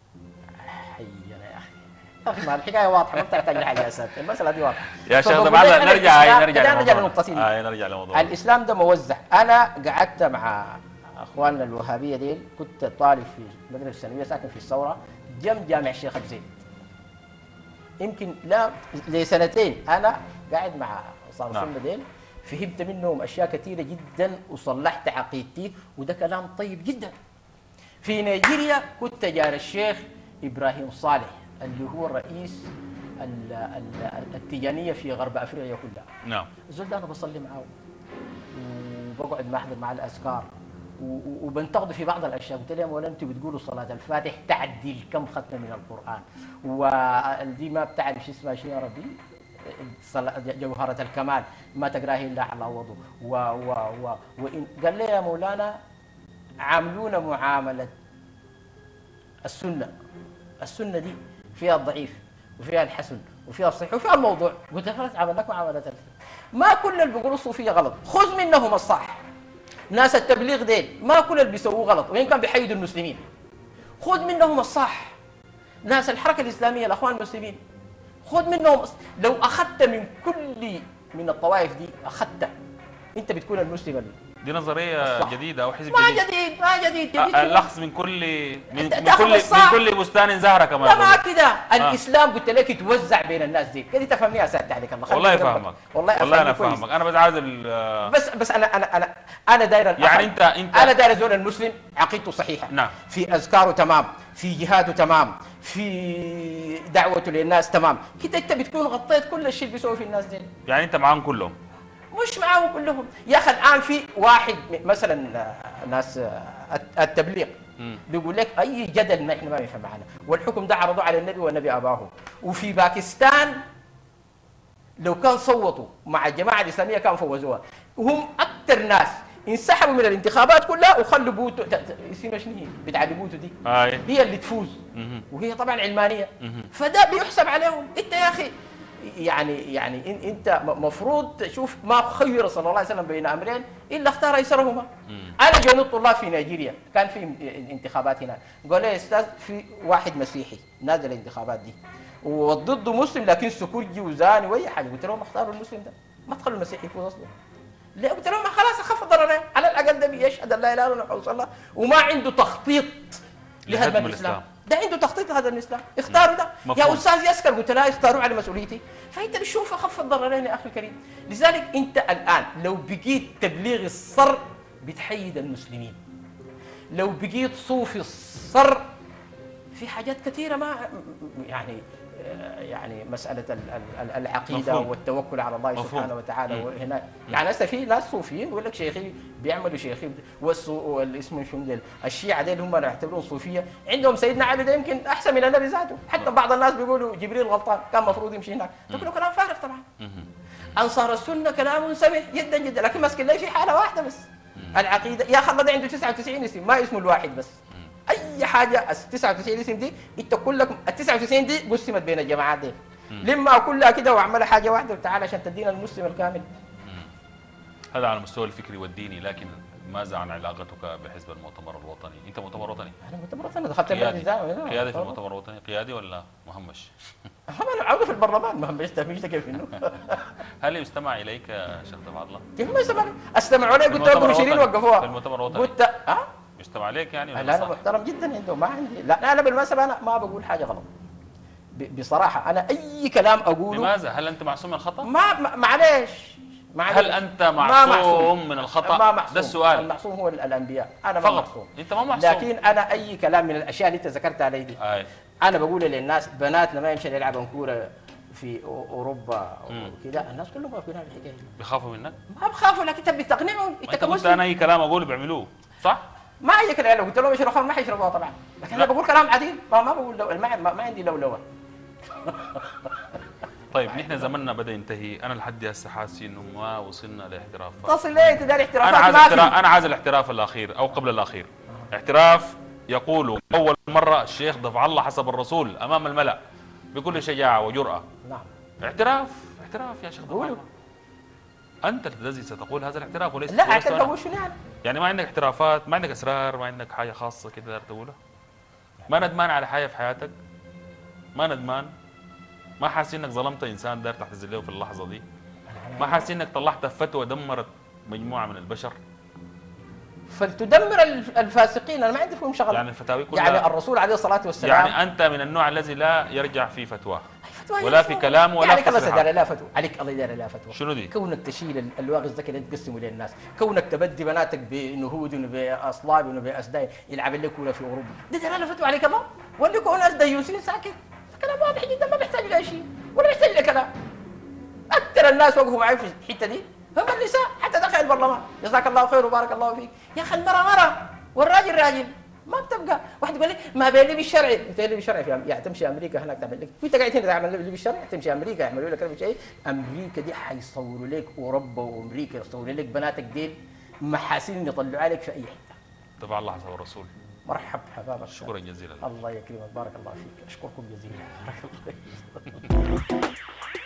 حينا يا اخي. يا اخي ما الحكايه واضحه ما بتحتاج لحاجه اساسا، المساله دي واضحه. يا شيخ فبقول دفع الله لك أنا نرجع الإسلام- نرجع خلينا نرجع لموضوعنا. للنقطتين دي. آه نرجع لموضوعنا. الاسلام ده موزع. انا قعدت مع اخواننا الوهابيه ديل، كنت طالب في المدرسه الثانويه ساكن في الثوره جنب جامع الشيخ ابو زيد. يمكن لا لسنتين انا قاعد مع صار نعم. السنه ديل، فهمت منهم اشياء كثيره جدا وصلحت عقيدتي، وده كلام طيب جدا. في نيجيريا كنت جار الشيخ ابراهيم صالح اللي هو الرئيس ال- ال- التيجانيه في غرب افريقيا كلها. نعم. الزول ده انا بصلي معاه وبقعد ما احضر مع الاذكار و- و- وبنتقد في بعض الاشياء. قلت لهم ولا انتم بتقولوا صلاه الفاتح تعدل كم ختمه من القران، ودي ما بتعرف شو اسمها شو يا ربي، صلاة جوهرة الكمال ما تقراها الا على وضوء و و و وإن قال لي يا مولانا عاملونا معامله السنه، السنه دي فيها الضعيف وفيها الحسن وفيها الصحيح وفيها الموضوع. قلت له خلاص عمل لك معامله الفن. ما كل اللي بيقولوا الصوفيه غلط، خذ منهم الصح. ناس التبليغ ديل ما كل اللي بيسووه غلط وين كان بيحيدوا المسلمين، خذ منهم الصح. ناس الحركه الاسلاميه الاخوان المسلمين خذ منهم. لو اخذت من كل من الطوائف دي اخذت، انت بتكون المسلم اللي دي نظريه الصح. جديده او حزب ما جديد. جديد ما جديد جديد آه، الاخذ من كل من, أنت من تاخذ كل من الصح. كل بستان زهره كما لا ما يقولون. كده الاسلام قلت لك يتوزع بين الناس دي كده تفهمني يا ساتر عليك الله. والله خليني أجربك. فاهمك والله والله انا أفهمك كويس. فاهمك. انا بس عايز ال- بس بس انا انا انا انا داير يعني انت انت انا داير زول المسلم عقيدته صحيحه، نعم. في اذكاره تمام، في جهاده تمام، في دعوته للناس تمام، كده انت بتكون غطيت كل الشيء اللي بيسووه في الناس دي. يعني انت معاهم كلهم. مش معاهم كلهم يا اخي. الان في واحد م- مثلا آه، ناس آه، الت- التبليغ مم. بيقول لك اي جدل ما احنا ما ينفع معنا، والحكم ده عرضوه على النبي والنبي اباه. وفي باكستان لو كان صوتوا مع الجماعه الاسلاميه كان فوزوها، وهم اكثر ناس انسحبوا من الانتخابات كلها وخلوا بوتو ت- ت- اسمها شنو هي بتاع بوتو دي اي هي اللي تفوز، مهم. وهي طبعا علمانيه. مهم. فده بيحسب عليهم. انت يا اخي يعني يعني إن انت مفروض تشوف ما خير صلى الله عليه وسلم بين امرين الا اختار ايسرهما. مم. انا جوني الطلاب في نيجيريا كان في انتخابات هناك، قال لي يا استاذ في واحد مسيحي نازل الانتخابات دي وضده مسلم لكن سكرجي وزاني واي حاجه. قلت لهم اختاروا المسلم ده، ما تخلوا المسيحي يفوز اصلا. ليه؟ قلت لهم خلاص اخف ضررين، على الاقل ده بيشهد ان لا اله الا الله الله وما عنده تخطيط لهدم لهدم الاسلام. الإسلام. ده عنده تخطيط لهدم الاسلام، اختاروا ده. مفهوم. يا استاذ يسكر قلت له اختاروا على مسؤوليتي. فانت بتشوف اخف الضررين يا اخي الكريم. لذلك انت الان لو بقيت تبليغ الصر بتحيد المسلمين، لو بقيت صوفي الصر في حاجات كثيره ما يعني يعني مساله ال- ال- العقيده مفهوم. والتوكل على الله مفهوم. سبحانه وتعالى. مم. وهنا يعني هسه في ناس صوفيين بيقول لك شيخي بيعملوا شيخي والاسم شنو ديل الشيعه ديل هم يعتبرون صوفيه، عندهم سيدنا علي ده يمكن احسن من النبي ذاته. حتى بعض الناس بيقولوا جبريل غلطان كان المفروض يمشي هناك. ده كله كلام فارغ طبعا. مهم. انصار السنه كلام سمح جدا جدا، لكن ماسك لي في حاله واحده بس العقيده. يا اخي الله ده عنده تسعة وتسعين اسم ما اسمه الواحد بس. اي حاجه ال تسعة وتسعين اسم دي انت كلكم ال تسعة وتسعين دي قسمت بين الجماعات دي، لما كلها كده واعملها حاجه واحده وتعالى عشان تدينا المسلم الكامل. هذا على المستوى الفكري والديني، لكن ماذا عن علاقتك بحزب المؤتمر الوطني؟ انت مؤتمر وطني؟ انا مؤتمر انا دخلت البلد قيادي ازاي؟ قيادي في المؤتمر الوطني، قيادي ولا مهمش؟ انا عاوز في البرلمان مهمش تفيش كيف انه هل يستمع اليك يا شيخ دفع الله؟ كيف ما يسمعني؟ استمعوا لي قلت المؤتمر لهم شيرين الوطني. وقفوها في المؤتمر الوطني. قلت اه تحتم عليك يعني ولا لا انا صح؟ محترم جدا عنده، ما عندي. لا انا بالمناسبه انا ما بقول حاجه غلط ب- بصراحه. انا اي كلام اقوله. لماذا؟ هل انت معصوم من الخطا؟ ما ما- معلش معلش. هل انت ما معصوم من الخطا؟ ما معصوم. ده السؤال. المعصوم هو ال- الانبياء، انا ما فقط. معصوم. انت ما معصوم. لكن انا اي كلام من الاشياء اللي انت ذكرتها علي دي اي انا بقول للناس بناتنا ما يمشي يلعبوا كوره في أو- اوروبا وكذا، الناس كلهم واقفين على الحكايه دي. بيخافوا منك؟ ما بخافوا، لكن انت بتقنعهم. انت انت قلت كمسلم انا اي كلام اقوله بيعملوه صح؟ ما عندك العلم، قلت لهم يشربوا خمر ما حيشربوها طبعا، لكن انا بقول كلام عديل. ما ما بقول لو ما, ما, ما عندي لولوه. طيب نحن زمننا بدا ينتهي، انا لحد هسه حاسس انه ما وصلنا لاحترافات. تصل ليه انت داري احترافات؟ انا عايز ما احتراف، في. انا عايز الاحتراف الاخير او قبل الاخير. احتراف يقول اول مره الشيخ دفع الله حسب الرسول امام الملأ بكل شجاعه وجرأه. نعم. اعتراف، اعتراف يا شيخ. قولوا. انت الذي ستقول هذا الاعتراف وليس لا ولست اعترف أنا. اقول شنو يعني؟ يعني ما عندك اعترافات، ما عندك اسرار، ما عندك حاجه خاصه كده تقدر تقولها؟ ما ندمان على حاجه في حياتك؟ ما ندمان؟ ما حاسس انك ظلمت انسان دار تحتزل له في اللحظه دي؟ ما حاسس انك طلعت فتوى دمرت مجموعه من البشر؟ فلتدمر الف- الفاسقين، انا ما عندي فيهم شغله. يعني الفتاوي كلها يعني الرسول عليه الصلاه والسلام يعني انت من النوع الذي لا يرجع في فتواه فتوى ولا يا في شو؟ كلام ولا يعني في الله تصريحات. يدار لا فتوى عليك، الله يدار لا فتوى. شنو دي؟ كونك تشيل ال- الواغز ده كده تقسمه للناس، كونك تبدي بناتك بنهود وباصلاب وباسداي يلعب لك كوره في اوروبا، ده دلاله فتوى عليك الله؟ ولا يكون ناس ديوسين ساكت؟ كلام واضح جدا ما بيحتاج لاي شيء ولا بيحتاج لكلام. اكثر الناس وقفوا معي في الحته دي هم النساء، حتى دخل البرلمان. جزاك الله خير وبارك الله فيك. يا اخي المراه مراه والراجل راجل، ما بتبقى واحد يقول لي ما بين لي بالشرعي، انت لي بالشرعي في أم... يعني تمشي امريكا هناك تعمل لك، وانت قاعد هنا تعمل لي بالشرعي، تمشي امريكا يعملوا لك كلام شيء. امريكا دي حيصوروا لك اوروبا وامريكا يصوروا لك بناتك ديل محاسن يطلعوا عليك في اي حته. تبع الله حسب الرسول. مرحب حبابك. شكرا جزيلا. الله يكرمك، بارك الله فيك، اشكركم جزيلا.